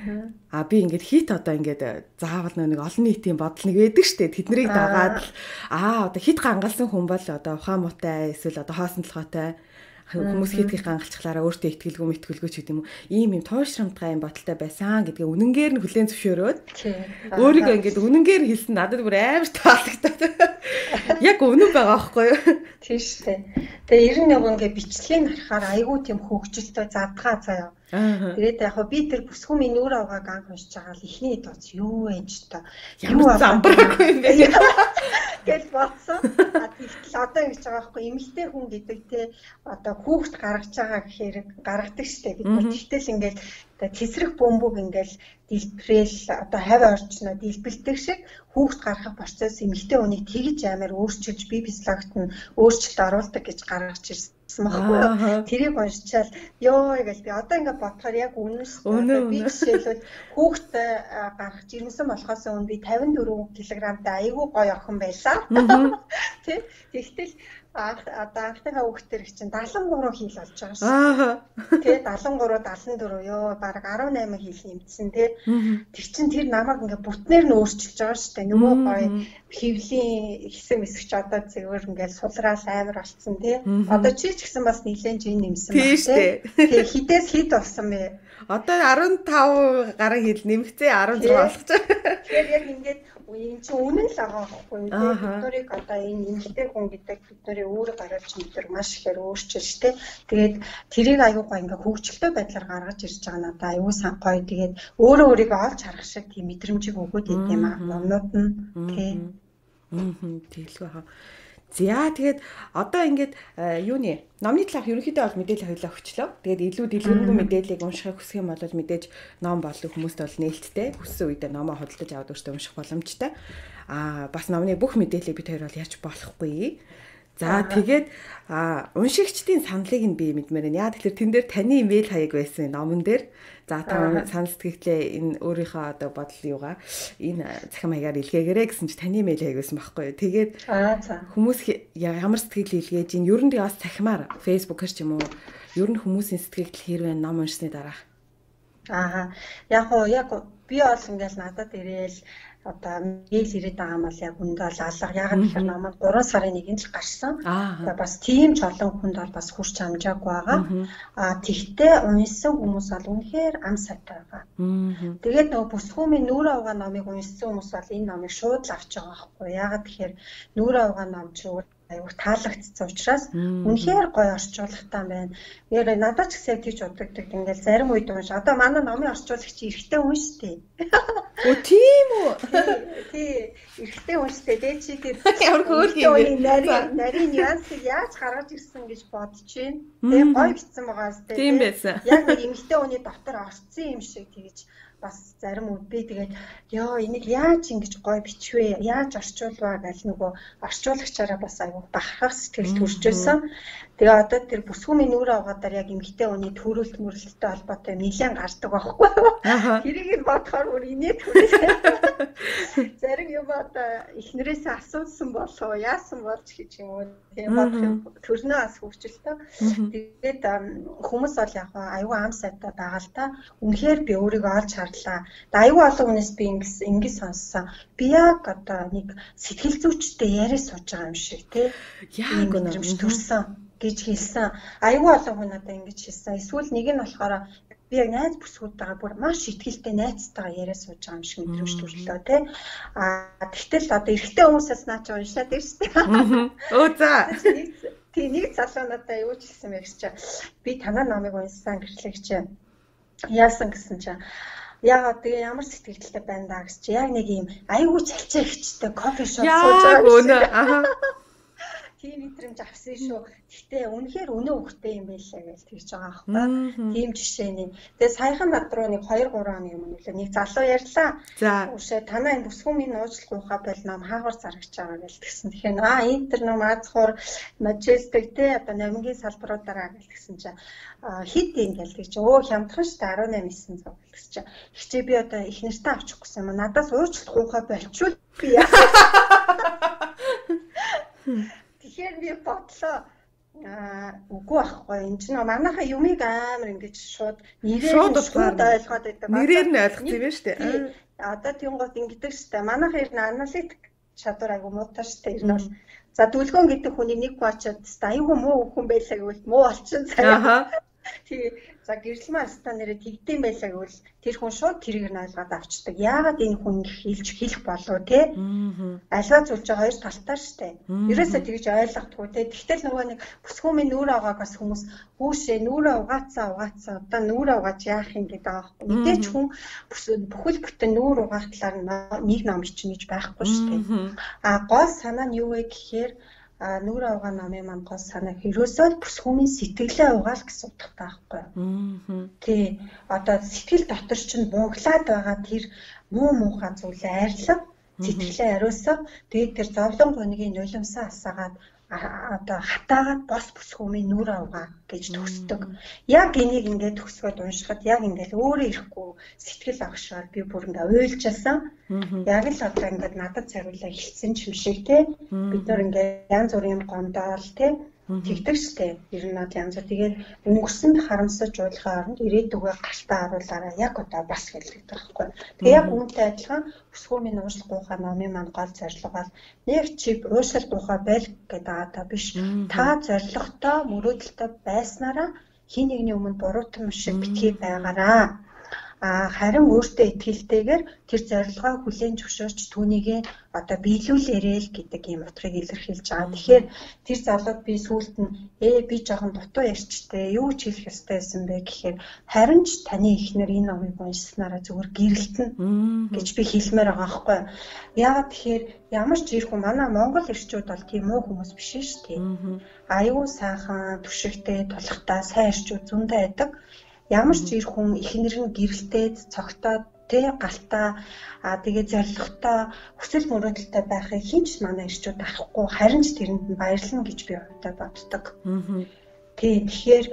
би ингээд хит одоо ингээд заавал нэг олон нийтийн бодол нэг байдаг штэ тэднийг дагаад одоо хит гангалсан хүн бол одоо ухаан муутай эсвэл одоо хоосон толгойтой хүмүүс хитгэх гангалцлаараа өөртөө итгэлгүй мэтгэлгүй ч гэдэг юм уу ийм туушрамтгай юм бодолтой байсан гэдгээ үнэнгээр нь хүлээн зөвшөөрөөд өөрийгөө ингээд үнэнгээр хэлсэн надад бүр амар таалагдаад яг үнэн байгаа байхгүй юу тийм штэ. Тэгээ 91 ингээд бичлэгийг харахаар айгүй тийм хөвгчлөлтөө задгаа заяа. Тэгээд яг би тэр бүсгүмийн нүур авгааг анх уншиж байгаа л ихний дооц юу вэ ч та юу замбраагүй юм бэ гэж бодсон. Тэгтэл одоо ингэж байгаа байхгүй эмэгтэй хүн гэдэг те одоо хүүхд гаргаж байгаа гэхээр гаргадаг штэ бид нар тэгтэл ингээд тесрэх бөмбөг ингээд дэлбэрэл одоо хавь орчноо дэлбэлдэг шиг хүүхд гаргах процесс эмэгтэй хүнийг тэгж амар өөрчилж бие физиологт нь өөрчлөлт оруулдаг гэж гаргаж ирсэн байхгүй юу. Тэрийг уншичаал ёо гэж би одоо ингээд бодохоор яг үнэн шүү. Би жишээлбэл хүүхд гаргаж ирсэн болохоос өмнө би 54 кг-тай айгүй гоё охин байлаа. Тэ тэгтэл анхныхаа хүүхдэр чинь 73 хил болж байгаа шүү. Тэгээ 73 74 ёо баг 18 хил нэмсэн тий. Тэр чинь тэр намайг ингээ бүтнээр нь өөрчилж байгаа шүү дээ. Нөгөө гоё хөвлийн хэсэг мэсгч одоо зөвөр ингээл сулраал амар болцсон тий. Одоо чи ч гэсэн бас нэлээд жин нэмсэн байна тий. Тэгээ хідээс хід болсон бэ. Одоо 15 гаруй хил нэмэгцээ 16 болгож байгаа. Тэгэхээр яг ингээд энэ чинь үнэн л байгаа байхгүй юу? Биднийг одоо энэ эмэгтэй хүн гэдэг бидний өөр гаргаж мэдэр маш ихээр өөрчилж тэ. Тэгээд тэрийг аюу гоо ингээ хөвгчлөлтөө байдлаар гаргаж ирж байгаа надаа аюу сан гоё. Тэгээд өөрөө өөрийгөө олж харах шиг тийм мэдрэмжийг өгөөд идэв юм аа. Номнууд нь тий. Тэгэлгүй хаа. За тэгээд одоо ингээд юуны номны талаарх ерөнхийдөө бол мэдээлэл хоёлаа өгчлөө. Тэгээд илүү дэлгэрэнгүй мэдээллийг уншихыг хүсэх юм бол мэдээж ном болов хүмүүст бол нээлттэй. Хүссэн үедээ номоо хөдөлж аваад өөртөө унших боломжтой. Бас номны бүх мэдээллийг бид хоёр бол яаж болохгүй. За тэгээд уншигчдын саналыг нь би мэдмээр байна. Яа тэгэхээр тэн дээр таны имэйл хаяг байсан номон дээр. За та санал сэтгэлээ энэ өөрийнхөө одоо бодол юугаа энэ захим маягаар илгээгээрэй гэсэн чи таны имэйл хаяг байсан байхгүй юу. Тэгээд хүмүүс ямар сэтгэл илгээж ин ер нь бас захимаар фэйсбүүкээр ч юм уу ер нь хүмүүсийн сэтгэл хэрвээ ном уншсны дараа. Яг би бол ингээл надад ирээл одоо мэйл ирээд байгаа юм бол яг үндэ бол алга. Ягаад гэхээр намайг 3 сарын 1-нд л гарсан. Тэгээ бас тийм ч олон хүнд бол бас хүрч амжаагүй байгаа. Тэгтээ уншсан хүмүүс бол үнэхээр ам сайтай байгаа. Тэгээд нөгөө бүсгүмийн нүур авгаа номыг уншсан хүмүүс бол энэ номыг шууд л авч байгаа байхгүй. Ягаад гэхээр нүур авгаа ном ч аюу таалагдсан учраас үнэхээр гоё орчуулагтай байна. Яг надад ч гэсэн тийч удагддаг. Ингээл зарим үед унш. Одоо манай номын орчуулагч эрэгтэй хүн шүү дээ. Өө тийм үү? Тий, эрэгтэй хүн шүү дээ. Чи тэр ямар хөөрхий нарийн нюансыг яаж гаргаж ирсэн гэж бодож байна. Тэгээ гоё бичсэн байгаа зү. Тийм байсан. Яг нэг эмэгтэй хүний дотор орцсон юм шиг тэгэж бас зарим үед би тэгээд ёо энийг яаж ингэж гоё бичвэ? Яаж орчуулваа гэл нөгөө орчуулагчаараа бас аюу бахархах сэтгэл төрж байсан. Тэгээ одоо тэр бүсгүүмийн нүүр авгаадаар яг эмгтэй хүний төрөлт мөрлөлттэй холбоотой нэлээд гардаг байхгүй юу? Тэрийг бодохоор бүр инээд хүрээ. Зарим юм одоо эхнэрээсээ асуусан болов яасан болж гэж юм уу? Тийм бодох төрнөө бас хөвчлөлтөө. Тэгээд хүмүүс бол яг аюу ам сайтай байгаа л та. Үнэхээр би өөрийгөө олж харлаа. Аюу олон хүнээс би ингэж сонссон. Би яг одоо нэг сэтгэл зүйчтэй яриа сууж байгаа юм шиг тий. Яг үнэмш төрсөн гэж хэлсэн. Аюу олон хүн одоо ингэж хэлсэн. Эсвэл нэг нь болохоор би яг найз бүсгүүдтэйгээ бүр маш ихтгэлтэй найзтайгаа яриа сууж байгаа юм шиг мэдрэмж төрлөө тий. Тэгтэл одоо эрэгтэй хүмүүсээс наач уншаад ирсэн. Өө за. Тий нэг залуу надад юу ч хэлсэн байх чи. Би танаа номыг уншсан гэрлэг чи. Яасан гэсэн чи. Яагаад тэгээ ямар сэтгэлдэлтэй байна даа гэж чи. Яг нэг юм аюу чалчаагчтай кофе шоп сууж байгаа юм. Тийм мэдрэмж авсан шүү. Гэхдээ үнэхээр өнөө хөхтэй юм байлаа гэж тэгж байгаа аахгүй. Тийм жишээний. Тэгээ саяхан над руу нэг 2-3 оны өмнө нэг залуу ярьлаа. За. Үшээ танаа энэ бүсгүүмийн уучлалгүйхаа бол ном хаагур зарагч байгаа гэж тэгсэн. Тэгэхээр интер ном Азхуур Majestic те одоо номингийн салбаруудаараа гэж тэгсэн чинь хит юм гэл тэгж хямдхан штэ 18-900 гэж чинь. Хичээ би одоо их нэртээ авчих гэсэн юм. Надаас уучлалгүйхаа болчвол би яа. Тэгэхээр би бодлоо үгүй байхгүй энэ ч нөө манайхаа юмыг амар ингэж шууд нэрээр шууд ойлгоод байдаг. Нэрээр нь ойлгох юм байна шүү дээ. Одоо тийм гот ингэдэг шүү дээ. Манайхаа ер нь аналитик чадвар айгу муутай шүү дээ. Ер нь бол за дүлгөөн гэдэг хүний нэг бачаад аюу муу хүн байлаа гэвэл муу олчин цаа. Тэгээ за гэрэл маста нэрээ тэгдэм байлаа гэвэл тэр хүн шууд тэрийг нь ойлгоод авчдаг. Яагаад энэ хүн хэлэх болов те? Альва зүйлч хоёр талтай штэ. Ерөөсөө тэгж ойлгохгүй те. Тэгтэл нөгөө нэг бүсгүүмийн нүүр авааг бас хүмүүс хүүшээ нүүрээ угаацаа одоо нүүрээ угааж яах юм гэдэг байгаа байхгүй. Мэдээч хүн бүхэл бүтэн нүүр угаах талаар нэг ном бичнэ гэж байхгүй штэ. Гол санаа нь юу вэ гэхээр нүүр авгаа намын маань гол санаа ерөөсөө бүсгүүмийн сэтгэлээ угаал гэсэн утгатай байхгүй. Тий. Одоо сэтгэл дотор чинь бууглаад байгаа тэр муухай зүйлээ арилга сэтгэлээ ариусга тэгээд тэр зовлон гонигийн нулимсаа асаагаад одоо хатаагаад бос бүсгүүмийн нүүр авгаа гэж төгсдөг. Яг энийг ингээд төгсгөөд уншихад яг ингээд өөрөө ирэхгүй сэтгэл агшаар би бүр ингээд уйлжсэн. Яг л одоо ингээд надад цариулаа хэлсэн ч юм шиг те. Бид нар ингээд янз бүрийн гомдоол те тэгдэг штэ. Ер нь над янз бүр тэгээд өнгөрсөнд харамсаж уулахын оронд ирээдүгөө гартаа харуулаараа яг одоо бас хэлдэг байхгүй. Тэгээ яг үүнтэй адилхан бүсгүүмийн уушлахгүйхаа номын маань гол зорилго бол нэг чиг уушлахгүйхаа байл гэдэг та биш. Та зорилготой мөрөөдөлтөй байснараа хин нэгний өмнө буруутан шиг битгий байгаараа. Харин өөртөө итгэлтэйгээр тэр зорилгоо хүлээн зөвшөөрч түүнийг одоо биелүүлээрэй л гэдэг ийм утгыг илэрхийлж байгаа. Тэгэхээр тэр залууд би сүүлд нь би жоохон дутуу ярьчтэй юу ч хэлэх ёстой байсан бэ гэхээр харин ч таны эхнэр энэ номыг уншсанараа зүгээр гэрэлтэн гэж би хэлмээр байгаа байхгүй. Яагаад тэгэхээр ямар ч ирэх хүн манай Монгол ирчүүд бол тийм муу хүмүүс биш шүү дээ. Аюу сайхан түшигтэй тулхтай сайн ирчүүд зөндөө байдаг. Ямар ч ир хүн эхнэр нь гэрэлтээд цогтоод тэ галтаа тэгээ зоригтой хүсэл мөрөөдөлтэй байхыг хинч манай ирчүүд авахгүй харин ч тэрэнд нь баярлна гэж би хувьдаа боддог. Тэгэхээр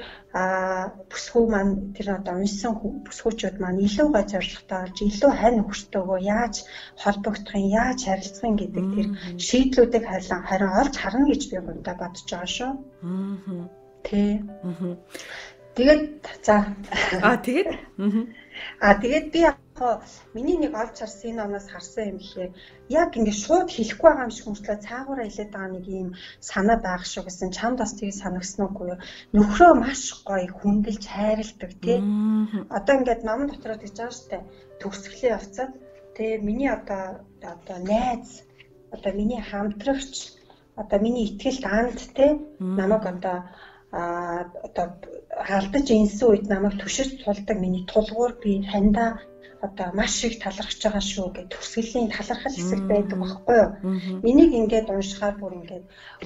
бүсгүү маань тэр одоо уншсан бүсгүүчүүд маань илүү гой зоригтой болж илүү хань өгчтэйгөө яаж холбогдохын яаж харилцахын гэдэг тэр шийдлүүдийг харин олж харна гэж би хувьдаа бодож байгаа шүү. Тэ. Тэгээд за тэгээд би яг миний нэг олж харсан энэ номоос харсан юм гэхээр яг ингэ шууд хэлэхгүй байгаа юм шиг хүмүүслээ цаагаараа хэлээд байгаа нэг юм санаа байх шүү гэсэн чамд бас тийг санагсан уугүй юу? Нөхрөө маш гоё хүндэлж хайрладаг тий. Одоо ингээд ном дотроо гэж байгаа штэ төгсгөлийн явцад тэгээ миний одоо найз одоо миний хамтрагч одоо миний итгэлд анд тий намайг одоо алдаж инсэн үед намайг түшиж тулдаг миний тулгуур би хандаа одоо маш их талархаж байгаа шүү гэх төсгөлийн талархал хэсэг байдаг байхгүй юу? Энийг ингээд уншихаар бүр ингээд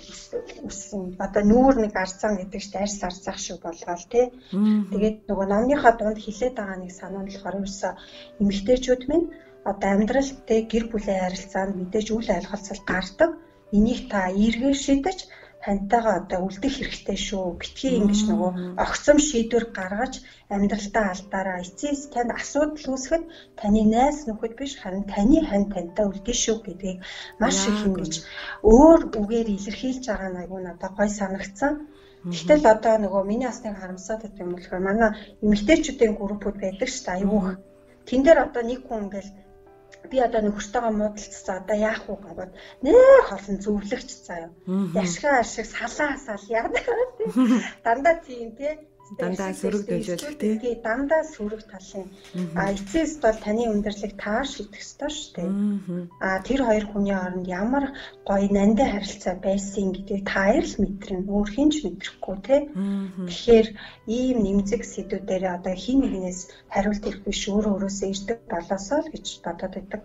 одоо нүүр нэг арцсан гэдэг чинь арьс арцах шиг болгоол тий. Тэгээд нөгөө номныхаа дунд хилээд байгаа нэг санаа нь болохоор ерөөсөө эмэгтэйчүүд минь одоо амьдралтай гэр бүлийн харилцаанд мэдээж үл ойлголцол гардаг. Энийг та эргээр шийдэж хантайгаа одоо үлдэх хэрэгтэй шүү. Битгий ингэж нөгөө огцом шийдвэр гаргаж амьдралтаа алдаараа эцэс танд асуудал үүсгэхэд таны найз нөхөд биш харин таны хань тантай үлдэх шүү гэдгийг маш их ингэж өөр үгээр илэрхийлж байгаа нь айгүй надад гой санагдсан. Гэтэл одоо нөгөө миний бас нэг харамсаад байдаг юм болохоор манай эмэгтэйчүүдийн группүүд байдаг шүү дээ. Айгүй. Тэн дээр одоо нэг хүн ингээл би одоо нөхөртөөгөө муудалцсан одоо яах вэ гэвэл нэх олон зөвлөгч заяа. Яшгаа ашиг салаасаал яадаг. Дандаа тийм тий. Дандаа сөрөг дэвжүүлэх тий. Дандаа сөрөг талын. Эцэст бол таны өндөрлөг та шийдэх ёстой шүү дээ. Тэр хоёр хүний хооронд ямар гоё нандин харилцаа байсан гэдгийг та хоёр л мэдэрнэ. Өөр хинч мэдрэхгүй тий. Тэгэхээр ийм нэмзэг сэдвүүдээр одоо хин нэгнээс хариулт ирэх биш өөрөөсөө ирдэг болоосоо л гэж бодоод байдаг.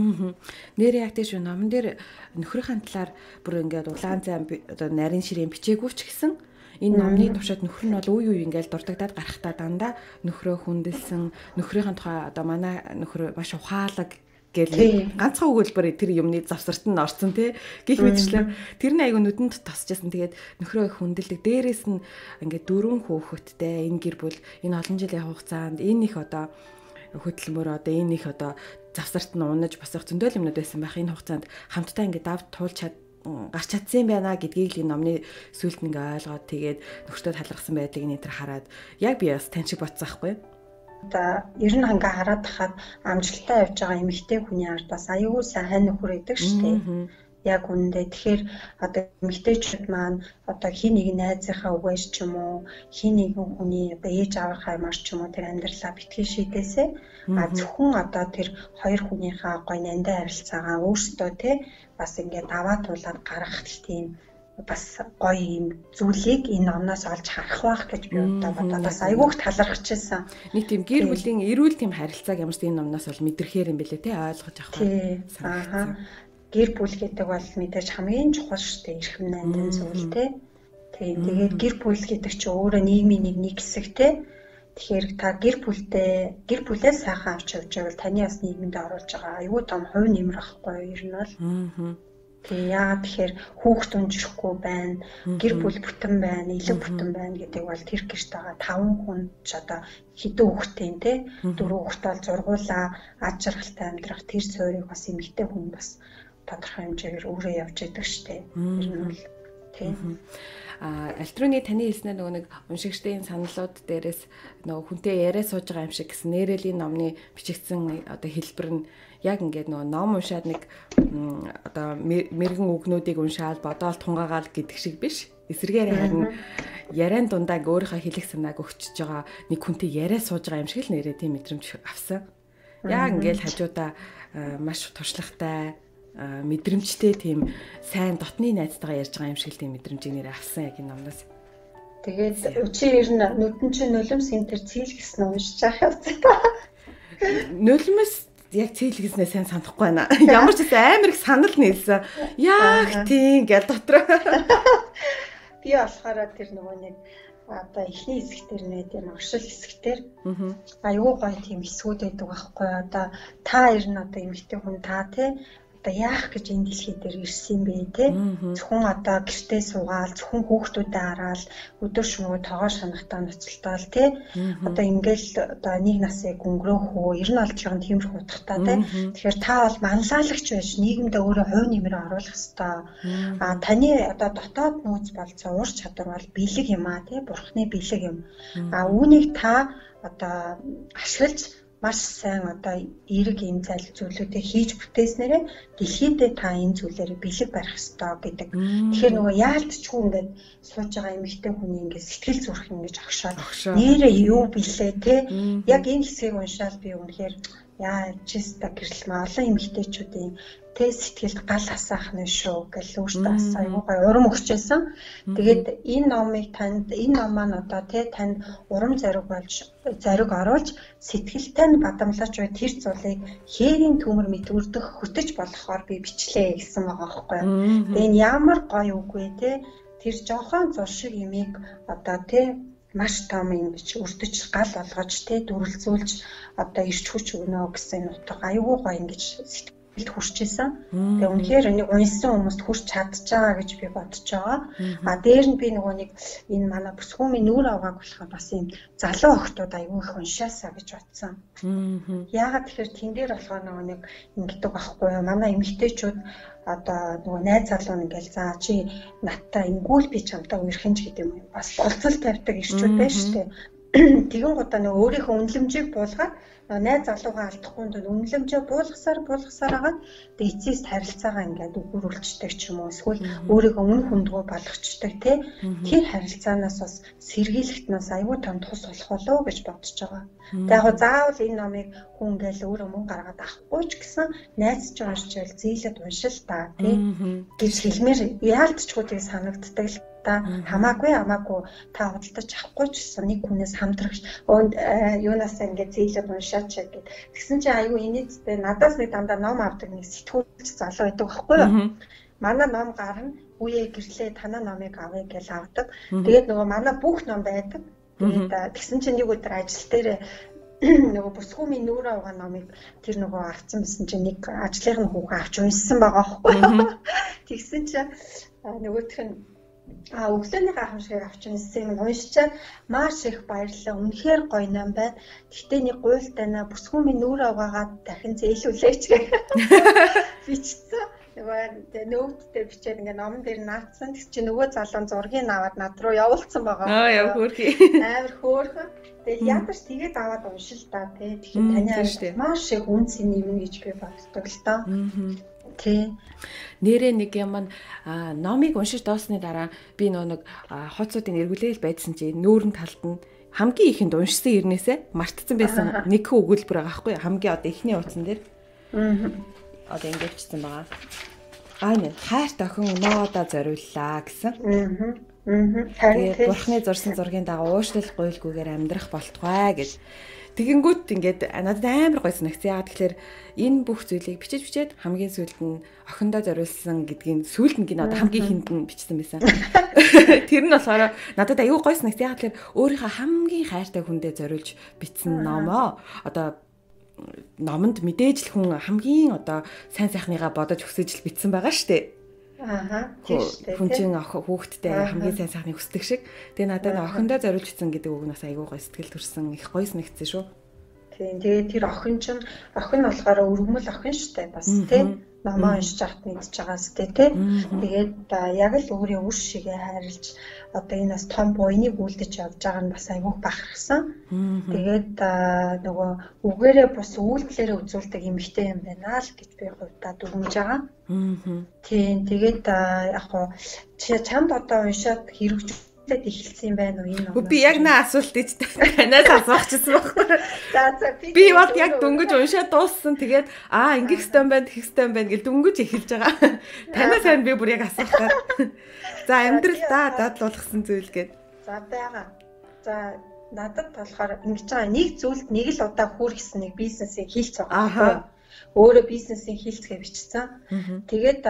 Нэр яг тийш номон дээр нөхрийн талаар бүр ингээд улаан зам одоо нарийн ширээн бичээгүй ч гэсэн энэ номны туршид нөхөр нь бол үе ингээл дурдагдаад гарахтаа дандаа нөхрөө хүндэлсэн нөхрийн тухай одоо манай нөхөр маш ухаалаг гэл ганцхан өгүүлбэр тэр юмны завсарт нь орсон тий гих мэтчлээ тэр нь айгу нүдэнд тосчихсан тэгээд нөхрөө их хүндэлдэг дээрээс нь ингээд 4 хүүхэдтэй энэ гэр бүл энэ олон жилийн хугацаанд энэ их одоо хөдөлмөр одоо энэ их одоо завсарт нь унаж босох зөндөл юмнууд байсан байх энэ хугацаанд хамтдаа ингээд давд туулж гарч чадсан байна гэдгийг л энэ номны сүлд нэг ойлгоод тэгээд нөхөртөө талархсан байдлыг нэтэр хараад яг би бас тань шиг ботсон байхгүй. Одоо 90 ханга хараад тахад амжилттай явж байгаа эмэгтэй хүний ард бас аюул сайн хань нөхөр идэг шүү дээ. Яг үнэндээ тэгэхээр одоо эмэгтэйчүүд маань одоо хин нэг найзынхаа үгээс ч юм уу хин нэгэн хүний одоо ээж аваахаа ямар ч юм уу тэр амьдралаа битгий шийдээсэ зөвхөн одоо тэр хоёр хүнийхээ гоё нандин харилцаагаа өөрсдөө тий бас ингээд аваа туулаад гаргах тийм бас гоё юм зүйлийг энэ номноос олж харах байх гэж би бодоод бас айгүйх талархчихсан. Нэг тийм гэр бүлийн эрүүл тийм харилцааг ямар ч энэ номноос бол мэдрэхээр юм бэлээ тий ойлгож авах байна. Гэр бүл гэдэг бол мэдээж хамгийн чухал шүү дээ эрхэм найдын зүйл тий. Тэгээд гэр бүл гэдэг чинь өөрөө нийгмийн нэг хэсэг тий. Тэгэхээр та гэр бүлээ сайхан авч явж байвал таны бас нийгэмд оруулж байгаа аюу том хувь нэмэр ахгүй ер нь бол. Тэгээ яагаад тэгэхээр хүүхд унжихгүй байна, гэр бүл бүтэн байна, элэг бүтэн байна гэдэг бол тэр гэрт байгаа 5 хүн ч одоо хэдэн хүүхдтэй тий 4 хүүхд бол зургуулаа ад жаргалтай амьдрах тэр суурийг бас эмэгтэй хүн бас тодорхой хэмжээгээр өөрөө явж идэг штеп. Ер нь бол тий. Альтрууны таны хэлснээр нөгөө нэг уншигчдын саналууд дээрээс нөгөө хүнтэй яриа сууж байгаа юм шиг гэсэн нэрэлийн номны бичигдсэн одоо хэлбэр нь яг ингээд нөгөө ном уншаад нэг одоо мэрэгэн үгнүүдийг уншаал бодоол тунгаагаал гэдэг шиг биш. Эсвэргээр харин яриан дундаа өөрийнхөө хэлэх санааг өгчөж байгаа нэг хүнтэй яриа сууж байгаа юм шиг л нэрээ тийм мэдрэмж авсан. Яг ингээд хажуудаа маш туршлагатай мэдрэмжтэй тийм сайн дотны найзтайгаа ярьж байгаа юм шиг тийм мэдрэмжийг нэр авсан яг энэ номноос. Тэгээд чи ер нь нүдэн чинь нулимс энтер цээл гэсэн уншиж байгаа явцгаа. Нулимс яг цээл гэснээ сайн санахгүй байна. Ямар ч амар их санал нийлсэн. Яг тийм гэл дотор. Би болохоор тэр нөгөө нэг одоо эхний хэсэгтэр нэ тийм оршил хэсэгтэр аюу гой тийм хэсгүүд байдаг байхгүй одоо та ер нь одоо эмэгтэй хүн та тий одоо яах гэж энэ дэлхий дээр ирсэн бэ те зөвхөн одоо гэртээ суугаал зөвхөн хүүхдүүдэд хараад өдөр шөнөгүй тоогоо шанахтаа ноцолтоол те одоо ингээл одоо нэг насыг өнгөрөөх үү ер нь олж байгаа тиймэрхүү утгатай те тэгэхээр та бол манлайлагч байж нийгэмдээ өөрөө хувь нэмрээ оруулах хэвээр таны одоо дотоод нууц болцоо ур чадвар бол бэлэг юм те бурхны бэлэг юм үүнийг та одоо ашиглаж маш сайн одоо эерэг юм зал зүйлүүдийг хийж бүтээснээрээ дэлхийдээ та энэ зүйлээрээ бэлэг барих ёстой гэдэг. Тэгэхээр нөгөө яалтчгүй ингээд сууж байгаа эмэгтэй хүний ингээд сэтгэл зүрх ингэж огшоод нэрээ юу билээ те яг энэ хэсгийг уншаад би үнэхээр чиста гэрэл маа олон эмэгтэйчүүдийн сэтгэлд гал асаах нь шүү гэж өөртөө бас аюугай урам өгчээсэн. Тэгээд энэ номыг танд энэ ном маань одоо танд урам зориг оруулж сэтгэлтэй нь бадамлаж буй тэр зүйлийг хээрийн төмөр мэдвэрдэх хөтөж болохоор би бичлээ гэсэн байгаа байхгүй юу. Тэгээд ямар гоё үг вэ тэр жоохон зур шиг юмыг одоо маш том ингэж өрдөж гал болгож дүрлзүүлж одоо ирч хүч өгнө гэсэн утга аюу гоо ингэж сэтгэлд хүрчээсэн. Тэгээ үнэхээр нэг унсан хүмүүст хүрч чадж байгаа гэж би бодож байгаа. Дээр нь би нөгөө нэг энэ манай бүсгүүмийн нүүр авгааг болохоор бас юм залуу охтууд аюу их уншаасаа гэж бодсон. Яагаад тэгэхээр тэн дээр болохоор нөгөө нэг ингэдэг байхгүй юу? Манай эмэгтэйчүүд одоо нөгөө найз залуу ингээл за чи надтай ингүүл би чамтай үерхэн ч гэдэг юм бас болцол тавьдаг ирчүүд байна шүү дээ. Тэгэн гутаа нөгөө өөрийнхөө үнэлэмжийг буулгаад найз залуугаа алдахгүй нь үнэлэмжээ буулгасаар агаад тэгээ эцэст харилцаагаа ингээд өгөрүүлждэг ч юм уу эсвэл өөрийгөө үн хүндгүү болгочдаг тэр харилцаанаас бас сэргийлэхтнээс аюу том тус болох болов гэж бодож байгаа. Тэгээ яг заавал энэ номыг хүн ингээл өөрөө мөн гаргаад авахгүй ч гэсэн найз ч уншчихвал зээлэд уншил та гэж хэлмээр яалтчгүй тийг санагддаг л хамаагүй та худалдаж авахгүй ч гэсэн нэг хүнээс хамтрагч юунаас ингээд зээлэд уншаач гэд. Тэгсэн чинь аюу инээдтэй надаас нэг дандаа ном авдаг нэг сэтгүүлч залуу байдаг байхгүй юу? Манай ном гарна үе гэрлээ танаа номыг авъя гэж авдаг. Тэгээд нөгөө манай бүх ном байдаг. Тэгээд тэгсэн чинь нэг өдөр ажил дээр нөгөө бүсгүүмийн нүүр авгаа номыг тэр нөгөө авсан байсан чинь нэг ажлынх нь хүүхэн авч уншсан байгаа байхгүй юу? Тэгсэн чинь нөгөөх нь өглөөний гайхамшигыг авч уншсан юм уншичаад маш их баярлалаа. Үнэхээр гоё ном байна. Гэхдээ нэг гуйлтайна бүсгүүмийн нүүр аваагаа дахин зээлүүлээч гэх бичсэн. Нөгөө нөттэй бичээд ингээ номон дээр наацсан. Тэг чи нөгөө залуун зургийг аваад над руу явуулсан байгаа. Яа хөөрхий. Амар хөөрхөн. Тэгээд ядаж тэгээд аваад уншил та тий. Тэгэхээр таны маш их үнс юм гэж би боддог л доо. Тий. Нэрээ нэг юм номыг уншиж доосны дараа би нэг хооцоодын эргүүлээл байдсан чи нүүрэн талд нь хамгийн ихэнд уншсан ирнээсээ мартцсан байсан нэг өгүүлбэр байгаа байхгүй хамгийн одоо эхний утсан дээр. Одоо ингэж бичсэн байгаа. Нэг хайрт охин өнөөдөө зориуллаа гэсэн. Тэгээд бурхны зурсан зургийн дагуу уушлал гуйлгүйгээр амьдрах болтугай гэж. Тэгэнгүүт ингээд надад амар гоё санагц. Яагаад тэгэхээр энэ бүх зүйлийг бичиж хамгийн сүүлд нь охиндоо зориулсан гэдгийг сүүлд нь одоо хамгийн ихэнд нь бичсэн байсан. Тэр нь болохоор надад аюу гоё санагц. Яагаад тэгэхээр өөрийнхөө хамгийн хайртай хүндээ зориулж бичсэн номоо одоо номонд мэдээж л хүн хамгийн одоо сайн сайхныгаа бодож өсөж л бичсэн байгаа штэ. Хүн чинь хүүхдтэй хамгийн сайн сайхныг хүсдэг шиг. Тэгээ надад охиндоо зориулж бичсэн гэдэг үг нас айгүй гоё сэтгэл төрсэн их гоё санагдсан шүү. Тийм тэгээ тэр охин болохоор өргөмөл охин штэ бас тий. Номоо уншиж авт мэдж байгаас тий. Тэгээд яг л өөрийн үр шигээ хайрлж одоо энэ бас том буйныг үлдэж явж байгаа нь бас айгүй бахархсан. Тэгээд нөгөө үгээрээ бас үйлдэлээрээ үзүүлдэг эмэгтэй юм байна л гэж би хувьдаа дүгнэж байгаа. Тийм тэгээд яг хоо чамд одоо уншаад хэрэгжүүлээд эхэлсэн юм байна уу энэ ном? Би яг наа асуултыг танаас асуучихсан байхгүй. За би бол яг дөнгөж уншаад дууссан. Тэгээд ингэх сте юм байна, тэгх сте юм байна гэж дөнгөж эхэлж байгаа. Танаас харин би бүр яг асуухаар. За амьдрал дадлуулсан зүйл гээд. За байгаа. За надад болохоор ингэж байгаа нэг зүйлд нэг л удаа хүргэсэн нэг бизнесийг хийлц байгаа. Өөрөө бизнесийг хийлцгээ бичсэн. Тэгээд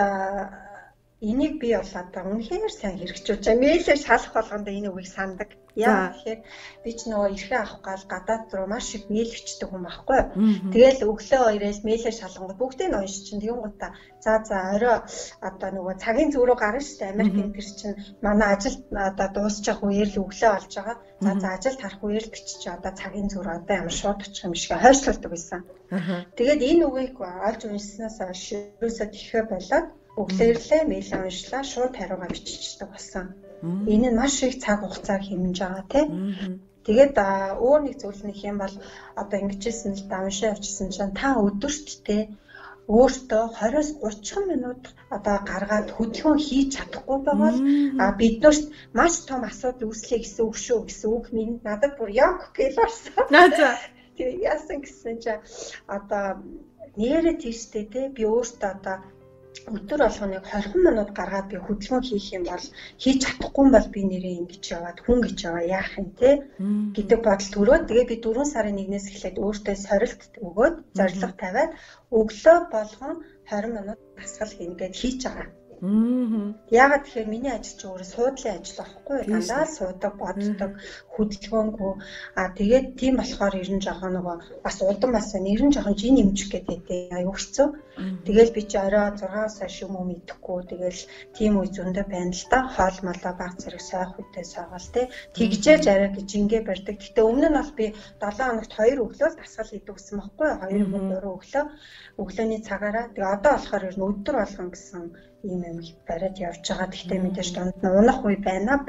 энийг би бол одоо үнэхээр сайн хэрэгжүүлж байгаа. Мэйлээ шалах болгондоо энэ үгийг сандаг. Яа тэгэхээр би ч нөгөө эрхээ авах гал гадаад руу маш их мэйл бичдэг хүн байхгүй юу. Тэгэл өглөө хоёроо мэйлээ шалгангууд бүгдийг нь уншиж чинь тэгэн гутаа за орой одоо нөгөө цагийн зүг рүү гарна шүү дээ. Америк энэ чинь манай ажил одоо дуусчих үеэр л өглөө болж байгаа. За ажил тарах үеэр л бичиж одоо цагийн зүг рүү одоо ямар шууд очих юм шиг хойшлуулдаг байсан. Тэгээд энэ үгийг олж уншсанаас хойш ерөөсөө тэхээ болоод өглөөрлөө мэйл уншлаа шууд хариугаа биччихдэг болсон. Энэ нь маш их цаг хугацаа хэмнэж байгаа тийм. Тэгээд өөр нэг зүйл нөх юм бол одоо ингэжсэн л уншаа авчихсан чинь та өдөрт те өөртөө 20-30 минут одоо гаргаад хөдөлгөөн хийж чадахгүй байгаа бол биднэрт маш том асуудал үүслэе гэсэн үг шүү гэсэн үг минь надад бүр яг гэж болсон. Тэгээ яасан гэсэн чинь одоо нэрээ тийштэй те би өөртөө одоо өдөр болгоныг 20 минут гаргаад би хөдөлгөөн хийх юм бол хийж чадахгүй юм бол би нэрээ ингэж яваад хүн гэж яваа яах юм те гэдэг бодол төрөөд тэгээ би 4 сарын 1-ээс эхлээд өөртөө сорилт өгөөд зорилго тавиад өглөө болгон 20 минут дасгал хийнгээд хийж байгаа. Яагаад тэгэхээр миний ажил чи өөрөө суудлын ажил байхгүй юу? Дандаа суудаг, боддог, хөдөлгөөнгүй. Тэгээд тийм болохоор ер нь жоохон нөгөө бас улдан бас ер нь жоохон жин нэмжих гэдэг аюу хэцүү. Тэгэл би чи орой 6-аас хойш юм уу мэдэхгүй. Тэгэл тийм үе зөндөө байна л да. Хоол молоо баг зэрэг сойх үедээ сойгоол те. Тэгжээж арай гэж ингээ барьдаг. Гэтэ өмнө нь бол би 7 хоногт 2 өглөө дасгал хийдэг гэсэн байхгүй юу? 2 өглөө өглөөний цагаараа. Тэгээ одоо болохоор ер нь өдөр болгон гэсэн ийм юм бариад явж байгаа. Гэхдээ мэдээж дунд нь унах үе байна.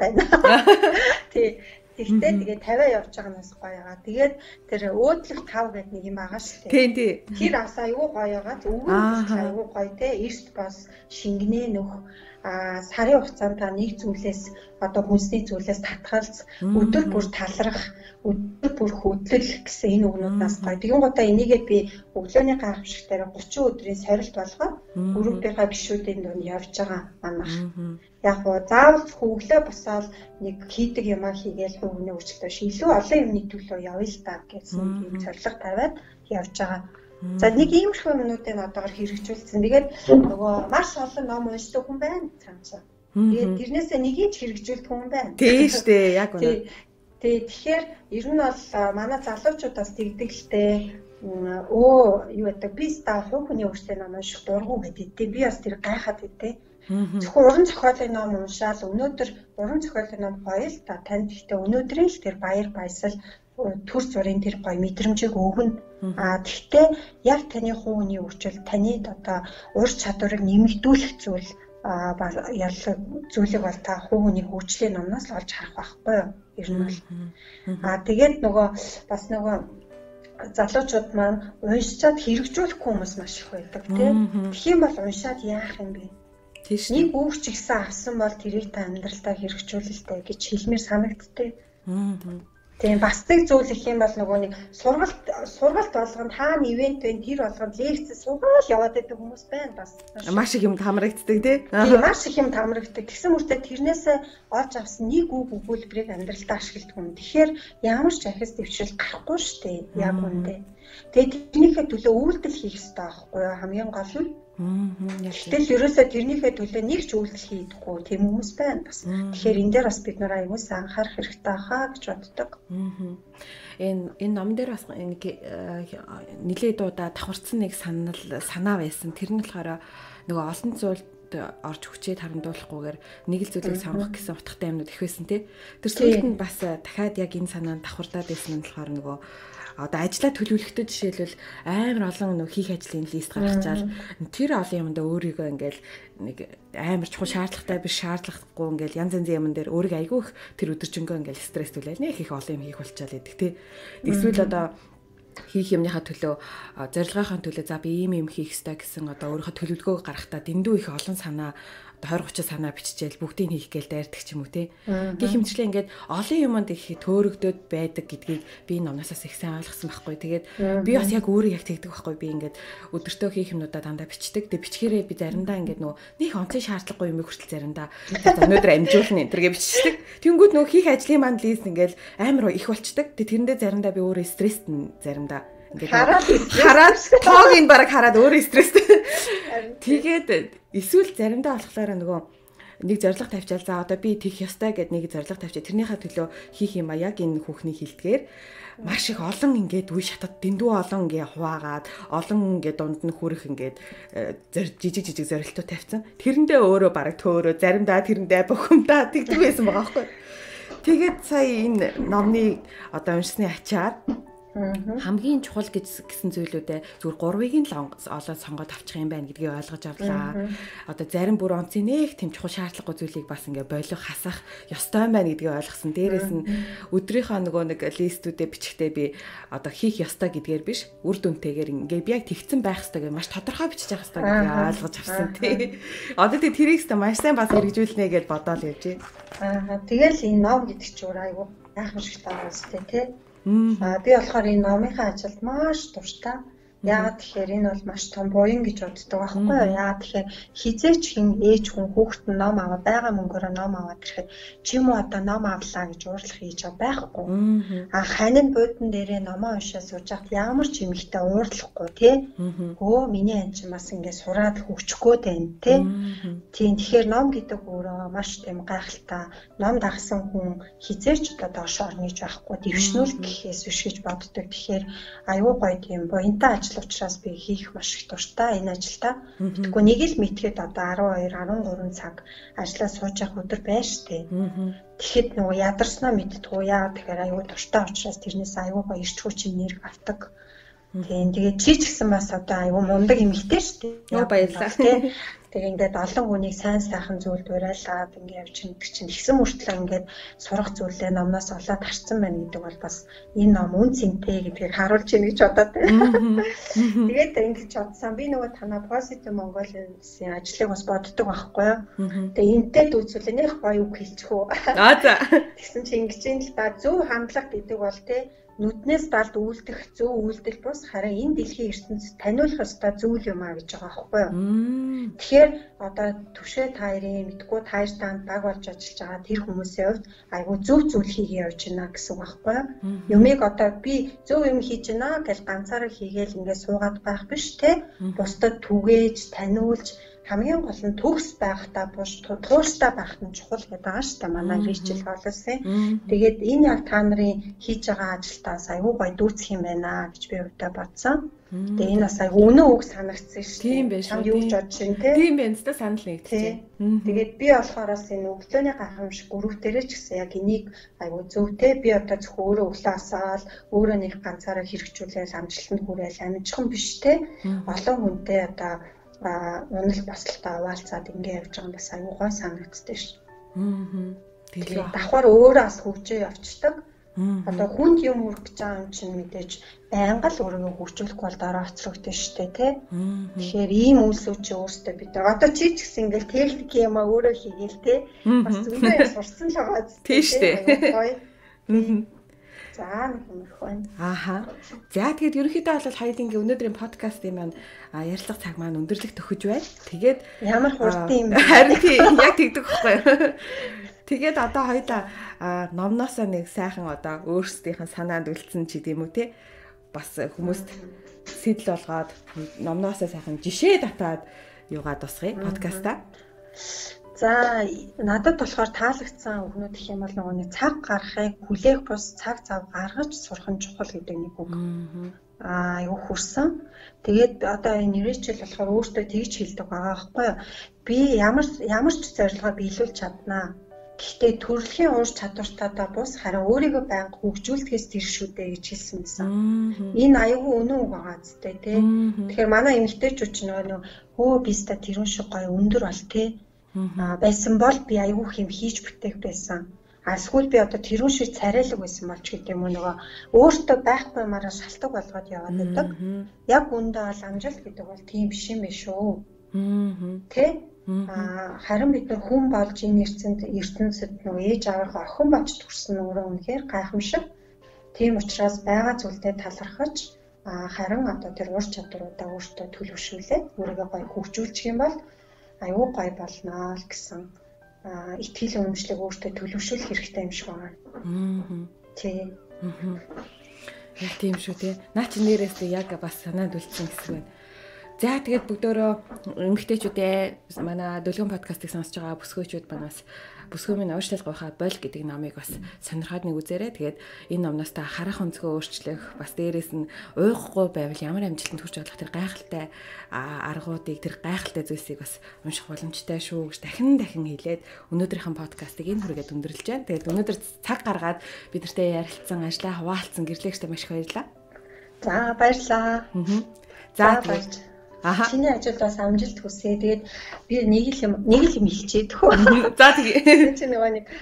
Тий. Тэгтээ тэгээ 50 явж байгаа нас гоё байгаа. Тэгээд тэр өөдлөх 5 гэдэг нэг юм байгаа шүү дээ. Тий. Тэр бас аюу гоё байгаа. Өвгөн аюу гоё те. Эрт бас шингэнэ нөх сарын хугацаанд та нэг зүйлээс одоо хүнсний зүйлээс татгалз өдөр бүр талрах өдөр бүр хөдлөл гэсэн энэ үгнүүднаас гоё. Тэгин гутаа энийгээ би өглөөний гайхамшиг дээр 30 өдрийн сорилт болгоод группийнхаа гишүүдийн дунд явж байгаа манайх. Яг гоо заавал хөглөө босоод нэг хийдэг юмаа хийгээл хөвгний өөрчлөлтөш илүү олон юмны төлөө явъя л та гэсэн юм зорилго тавиад явж байгаа. За нэг иймэрхүү юмнуудыг одоогор хэрэгжүүлсэн. Тэгээд нөгөө маш олон ном уншдаг хүн байна цаашаа. Тэгээд тэрнээсээ нэгийг ч хэрэгжүүлдэг хүн байна. Тийм шүү дээ, яг үнэ. Тэгэхээр ер нь бол манай залуучуудаас тэгдэг л дээ. Юу гэдэг би ста хувь хүний өөрсдөө ном унших дургу гэдэг. Би бас тэр гайхаад идэв. Зөвхөн уран зохиолын ном уншаал өнөөдөр уран зохиолын ном гоё л та танд ихтэй өнөөдрийн л тэр баяр баясал төр зургийн тэр гоё мэдрэмжийг өгнө. Гэхдээ яг таны хувийн өөрчлөлт таны одоо ур чадварыг нэмэгдүүлэх зүйл яллаг зүйлийг бол та хувийн хөгжлийн номноос л олж харах байхгүй юу? Ер нь бол. Тэгээд нөгөө бас нөгөө залуучууд маань уншичаад хэрэгжүүлэх хүмүүс маш их байдаг тийм. Тэгэх юм бол уншаад яах юм бэ? Нэг үг ч ихсэн авсан бол тэрийг та амьдралдаа хэрэгжүүлэлтэй гэж хэлмээр санагдтыг. Тийм бас нэг зүйл их юм бол нөгөө нэг сургалт болгонд хаана ивент вэ тэр болгонд лекц сургаал яваад байдаг хүмүүс байна бас. Маш их юм хамрагддаг тий. Маш их юм хамрагддаг. Тэгсэн мөртөө тэрнээсээ олж авсан нэг үг өгүүлбэрийг амьдралдаа ашигладаг юм. Тэгэхээр ямар ч ахис дэвшил гарахгүй шүү дээ. Яг үнэндээ. Тэгээд тэрнийхээ төлөө үйлдэл хийх хэрэгтэй байхгүй юу? Хамгийн гол нь. Гэтэл ерөөсөө тэрнийхээ төлөө нэг ч үйлдэл хийдэггүй тийм хүмүүс байна бас. Тэгэхээр энэ дээр бас бид нар аюулс анхаарах хэрэгтэй хаа гэж боддог. Энэ ном дээр бас нэлээд удаа давхарцсан нэг санаа байсан. Тэр нь болохоор нөгөө олон зүйлд орж хүчээд харамдуулахгүйгээр нэг л зүйлийг сонгох гэсэн утгатай юмнууд их байсан тий. Тэр сүүлд нь бас дахиад яг энэ санаанд давхардаад байсан нь болохоор нөгөө одоо ажиллаа төлөвлөхдөө жишээлбэл амар олон нөх хийх ажлын лист гаргачаал тэр олон юмдаа өөрийгөө ингээл нэг амар чухал шаардлагатай биш шаардлагагүй ингээл янз янзын юм дээр өөрийгөө айгүй их тэр өдөржингөө ингээл стресстүүлээл нэг их олон юм хийх болчаал гэдэг тий. Эсвэл одоо хийх юмныхаа төлөө зорилгынхаа төлөө за би ийм юм хийх ёстой гэсэн одоо өөрийнхөө төлөвлөгөөг гаргахтаа дэндүү их олон санаа 20-30 санаа биччихэл бүгдийг хийх гээл дайрдаг ч юм уу те. Гэх хэмжлээ ингээд олон юмд их төөрөгдөд байдаг гэдгийг би номносоос их сайн ойлгосон байхгүй. Тэгээд би бас яг өөрөө яг тэгдэг байхгүй. Би ингээд өдөртөө хийх юмнуудаа дандаа бичдэг. Тэгээд бичгээрээ би заримдаа ингээд нөгөө нэг онцгой шаардлагагүй юм хүртэл заримдаа өнөөдөр амжуулна энэ төргээ бичдэг. Тэнгүүд нөгөө хийх ажлын манд лист ингээд амар их болчдөг. Тэгээд тэрэндээ заримдаа би өөрөө стресст заримдаа хараад тоогийн бараг хараад өөрөө стресстэй. Тэгээд эсвэл заримдаа болохоор нөгөө нэг зорилго тавьчаал за одоо би тэгэх ёстой гэд нэг зорилго тавьчаа тэрнийхээ төлөө хийх юм а яг энэ хүүхний хилдгээр маш их олон ингээд үе шатад дэндүү олон ингээ хуваагаад олон ингээ дунд нь хүрэх ингээд жижиг зорилтууд тавьсан. Тэрэндээ өөрөө бараг төөрөө заримдаа тэрэндээ бухимдаа тэгдэг байсан байгаа байхгүй. Тэгээд сая энэ номны одоо уншсны ачаар хамгийн чухал гэсэн зүйлүүдээ зүгээр 3-ыг л олоод сонгоод авчих юм байна гэдгийг ойлгож авлаа. Одоо зарим бүр онцын нэг тийм чухал шаардлагагүй зүйлийг бас ингээ болох хасах ёстой юм байна гэдгийг ойлгосон. Дээрээс нь өдрийнхөө нөгөө нэг листүүдээ бичихдээ би одоо хийх ёстой гэдгээр биш үр дүнтэйгээр ингээ би яг тэгсэн байх ёстой гэж маш тодорхой бичиж явах ёстой гэдгийг ойлгож авсан тий. Одоо тэг тэрийг ч маш сайн бас хэрэгжүүлнэ гэж бодоол явж байна. Тэгэл энэ ном гэдэг чинь айгүй гайхамшигтай байна тий. Би болохоор энэ номынхаа ажилд маш дуртай. Яагаад тэгэхээр энэ бол маш том буян гэж боддог байхгүй юу? Яагаад тэгэхээр хизээч хин ээж хүн хүүхэд нь ном аваад байгаа мөнгөөр ном аваад ирэхэд чи юм уу одоо ном авлаа гэж уурлах хийж байхгүй. Хань нь буудан дээрээ номоо уншаа сууж хат ямар ч юм ихтэй уурлахгүй тий. Өө миний ань чи бас ингэ сураад хөвчгөө тань тий. Тийм тэгэхээр ном гэдэг өөрөө маш тийм гайхалтай. Ном дагсан хүн хизээч одоо доош орно гэж байхгүй. Дэвшнүүл гэхээс биш гэж боддог. Тэгэхээр аюу гой тийм буянтай учраас би хийх маш их дуртай энэ ажилдаа. Тэгэхгүй нэг л мэтгэд одоо 12 13 цаг ажиллаа сууж явах өдөр байж тээ. Тэгэхэд нөгөө ядарснаа мэдтгүү яа тэгэхээр аюу дуртай учраас тэрнээс аюу гоё ирч хүч нэрг авдаг. Тэгээд чи ч гэсэн бас одоо аюу мундаг эмэгтэй шүү дээ. Баярлалаа. Тэгээ ингээд олон хүнийг сайн сайхан зүйлд уриалаад ингээд явж чинь тэгсэн мөртлөө ингээд сурах зүйлээ номноос олоод харсан байна гэдэг бол бас энэ ном үн цэнтэй гэдгийг харуулж ийн гэж бодоод байна. Тэгээд ингэж бодсон. Би нөгөө танаа Positive Mongolia-ийн ажлыг бас боддог байхгүй юу. Тэгээ энтэй дүүцүүлээ нэх гоё үг хэлчих үү. За. Тэгсэн чинь ингэж юм л да зөв хандлага гэдэг бол те нүднээс далд үйлдэх зөв үйлдэл бус харин энэ дэлхийн ертөнцид таниулах ёстой зүйл юм а гэж байгаа байхгүй юу. Тэгэхээр одоо түшээ таарын мэдгүй таар таанд баг болж ажиллаж байгаа тэр хүмүүсийн хувьд айгүй зөв зүйл хийгээ явж байна гэсэн үг байхгүй юу. Юмыг одоо би зөв юм хийж байна гэж ганцаараа хийгээл ингээд суугаад байх биш те. Бусдад түгээж таниулж хамгийн гол нь төгс байхдаа буш тууштай байх нь чухал гэдэг байгаа шүү дээ. Манай Ричел Холлсын. Тэгээд энэ яг та нарын хийж байгаа ажилтаас аюу гой дүүцэх юм байна гэж би өөртөө бодсон. Тэгээд энэ бас аюу өнөө үг санагдсан шүү дээ. Тийм байж шүү. Юу ч бодож шин тий. Тийм байна зү санал нэгдчихэ. Тэгээд би болохоор бас энэ өглөөний гайхамшиг гүрүүтэрээ ч гэсэн яг энийг аюу зөвтэй би одоо зөвхөн өөрөө өглөө асаал өөрөө нэг ганцаараа хэрэгжүүлээл амжилтанд хүрээл амжихан биш те. Олон хүнтэй одоо унал басалтаа хаваалцаад ингэ явж байгаа юм бас аюу гой санагддаг ш. Тэгээд давхар өөрөө бас хөгжөө явцдаг. Одоо хүнд юм хүрэх гэж байгаа юм чинь мэдээж байнга л өөрийгөө хөгжүүлэх бол дараа хоцрогдсон шүү дээ тий. Тэгэхээр ийм үйлсүүд чи өөртөө бид одоо чи ч гэсэн ингээл техник юм а өөрөө хийгээл тий. Бас үнээр сурсан л байгаа тий шүү дээ. За нэг юм байна. Ааха. За тэгээд ерөнхийдөө бол хоёулынгийн өнөөдрийн подкаст юм маань ярилцлага цаг маань өндөрлөх төхөж байна. Тэгээд ямар хурдан юм бэ? Харин тийм яг тэгдэг байхгүй. Тэгээд одоо хоёулаа номноосоо нэг сайхан одоо өөрсдийнх нь санаанд үлдсэн ч гэдэм үү те. Бас хүмүүст сэтэл болгоод номноосоо сайхан жишээ татаад юугаад тусгая подкаста. За надад болохоор таалагдсан өгнүүд гэх юм бол нөгөө нэг цаг гаргахыг хүлээх бус цаг зав гаргаж сурах нь чухал гэдэг нэг үг. Айгу хүрсэн. Тэгээд одоо энэ Ричел болохоор өөртөө тэгж хэлдэг байгаа байхгүй юу? Би ямар ч зорилгоо биелүүлж чаднаа. Гэхдээ төрөлхийн уурч чадвартайдаа бус харин өөрийгөө байнга хөгжүүлдэхээс тэр шүү дээ гэж хэлсэн байсан. Энэ аюу өнөө үг байгаа зү тэ. Тэгэхээр манай эмэгтэйчүүд ч нөгөө хөө биста тэрүүн шиг гоё өндөр бол тэ. Байсан бол би аюу хэм хийж бүтээх байсан. Эсвэл би одоо тэрүүн шиг царайлаг байсан болч гэдэг юм уу нөгөө өөртөө байхгүй мараа шалтгаан болгоод яваад байдаг. Яг үндэ бол амжилт гэдэг бол тийм биш юм биш үү? Тэ? Харин бид нар хүн болж энэ ертөнцид нөгөө ээж аваараа охин болж төрсөн өөрөө үнэхээр гайхамшиг. Тийм учраас байгаа зүйлдээ талархаж харин одоо тэр ур чадваруудаа өөртөө төлөвшүүлээд өөрийгөө гоё хөгжүүлчих юм бол аюу гой болноо л гэсэн итгэл үнэмшлийг өөртөө төлөвшүүлэх хэрэгтэй юм шиг байна. Тий. Яг тийм шүү тий. Наа чи нэрээс яг бас санаанд үлдсэн гэсэн байна. За тэгээд бүгдөө эмэгтэйчүүдээ манай Дөлгөн подкастыг сонсож байгаа бүсгүйчүүд манаас бүсгүймийн уушлал гойхаа боль гэдэг номыг бас сонирхоод нэг үзээрэй. Тэгээд энэ номноос та харах өнцгөө өөрчлөх бас дээрээс нь уухгүй байвал ямар амжилтанд хүрч болох тэр гайхалтай аргуудыг тэр гайхалтай зүйлсийг бас унших боломжтой шүү гэж дахин хэлээд өнөөдрийнхэн подкастыг энэ хүргээд өндөрлж байна. Тэгээд өнөөдөр цаг гаргаад бид нартай ярилцсан, ажлаа хаваалцсан гэрлэгчтэй маш их баярлалаа. За баярлалаа. За баярлалаа. Чиний ажилд бас амжилт хүсье. Тэгээд би нэг л юм хэлчихье тхөө. За тэгээ. Чи нөгөө нэг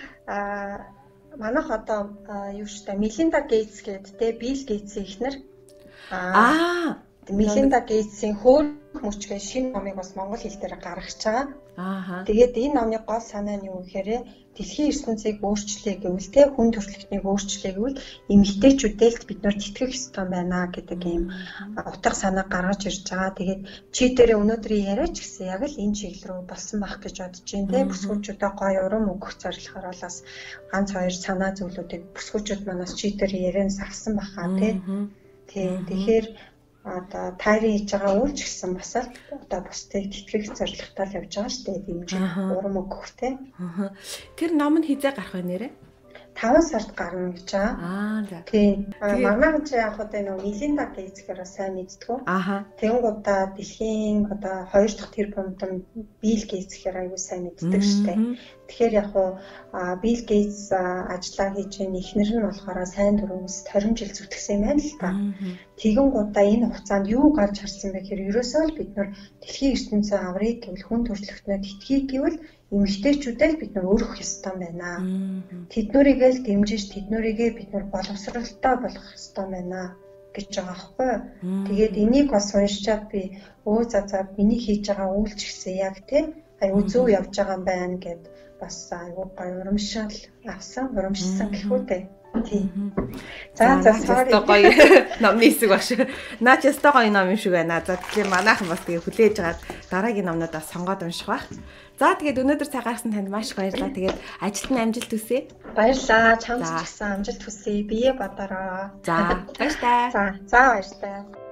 манайх одоо юу штэ Мелинда Гейтс гэдэг те Билл Гейтсийн эхнэр. Мелинда Гейтсийн Хөөрөх мөч гэх шинэ номыг бас монгол хэл дээр гаргаж байгаа. Тэгээд энэ номны гол санаа нь юу гэхээр дэлхийн ертөнцийг өөрчлөе гэвэл те хүн төрөлхтнийг өөрчлөе гэвэл эмэгтэйчүүдээс бид нар тэтгэх ёстой байна гэдэг ийм утга санаа гаргаж ирж байгаа. Тэгээд чи дээрээ өнөөдрийн яриач гэсэн яг л энэ чиглэл рүү болсон байх гэж бодож байна те. Бүсгүүчүүдэд гоё урам өгөх зорилгоор бол бас ганц хоёр санаа зүйлүүдийг бүсгүүчүүд манаас чи дээр ярианаас авсан баха те. Тэгэхээр одоо тайрын хийж байгаа үйл ч гэсэн бас л одоо бусдыг тэтгэх зорилготой л явж байгаа шүү дээ. Дэмжих урам өгөх те. Тэр ном нь хизээ гарах вэ нэрээ? 5 сард гарна гэж байгаа. Тийм. Манай ч яг одоо нэг Мелинда Гейтсгээр сайн мэдтгүү. Тэнгуудаа дэлхийн одоо 2 дахь тэр бомтон Билл Гейтсгээр аягүй сайн мэддэг шүү дээ. Тэгэхээр яг Билл Гейтс ажиллаа хийж байгаа эхнэр нь болохоор сайн дурынс 20 жил зүтгэсэн юм байна л та. Тэгэнгуудаа энэ хугацаанд юу гарч харсан бэ гэхээр ерөөсөө л бид нар дэлхийн ертөнцийн аврыг гэвэл хүн төрөлхтнөд итгэхийг гэвэл эмэгтэйчүүдээ бид нар өргөх ёстой байна. Тэднэрийг л дэмжиж, тэднэрийгээ бид нар боловсралтай болгох ёстой байна гэж байгаа байхгүй. Тэгээд энийг бас уншичаад би за миний хийж байгаа үйлч гэсэн яг тийм аюу зөв явж байгаа юм байна гэд бас аюу гоё урамшил авсан, урамшсан гэхүү дээ. Тийм. За sorry. Гоё номны хэсэг багш. Наач ястай гоё ном юм шиг байна. За тэгэхээр манайхан бас тэгээ хүлээж агаад дараагийн номнуудаа сонгоод унших байх. За тэгээд өнөөдөр цагаарсан танд маш их баярлалаа. Тэгээд ажилд нь амжилт хүсье. Баярлалаа. Чамд ч гэсэн амжилт хүсье. Бие бадараа. За баярлалаа. За баярлалаа.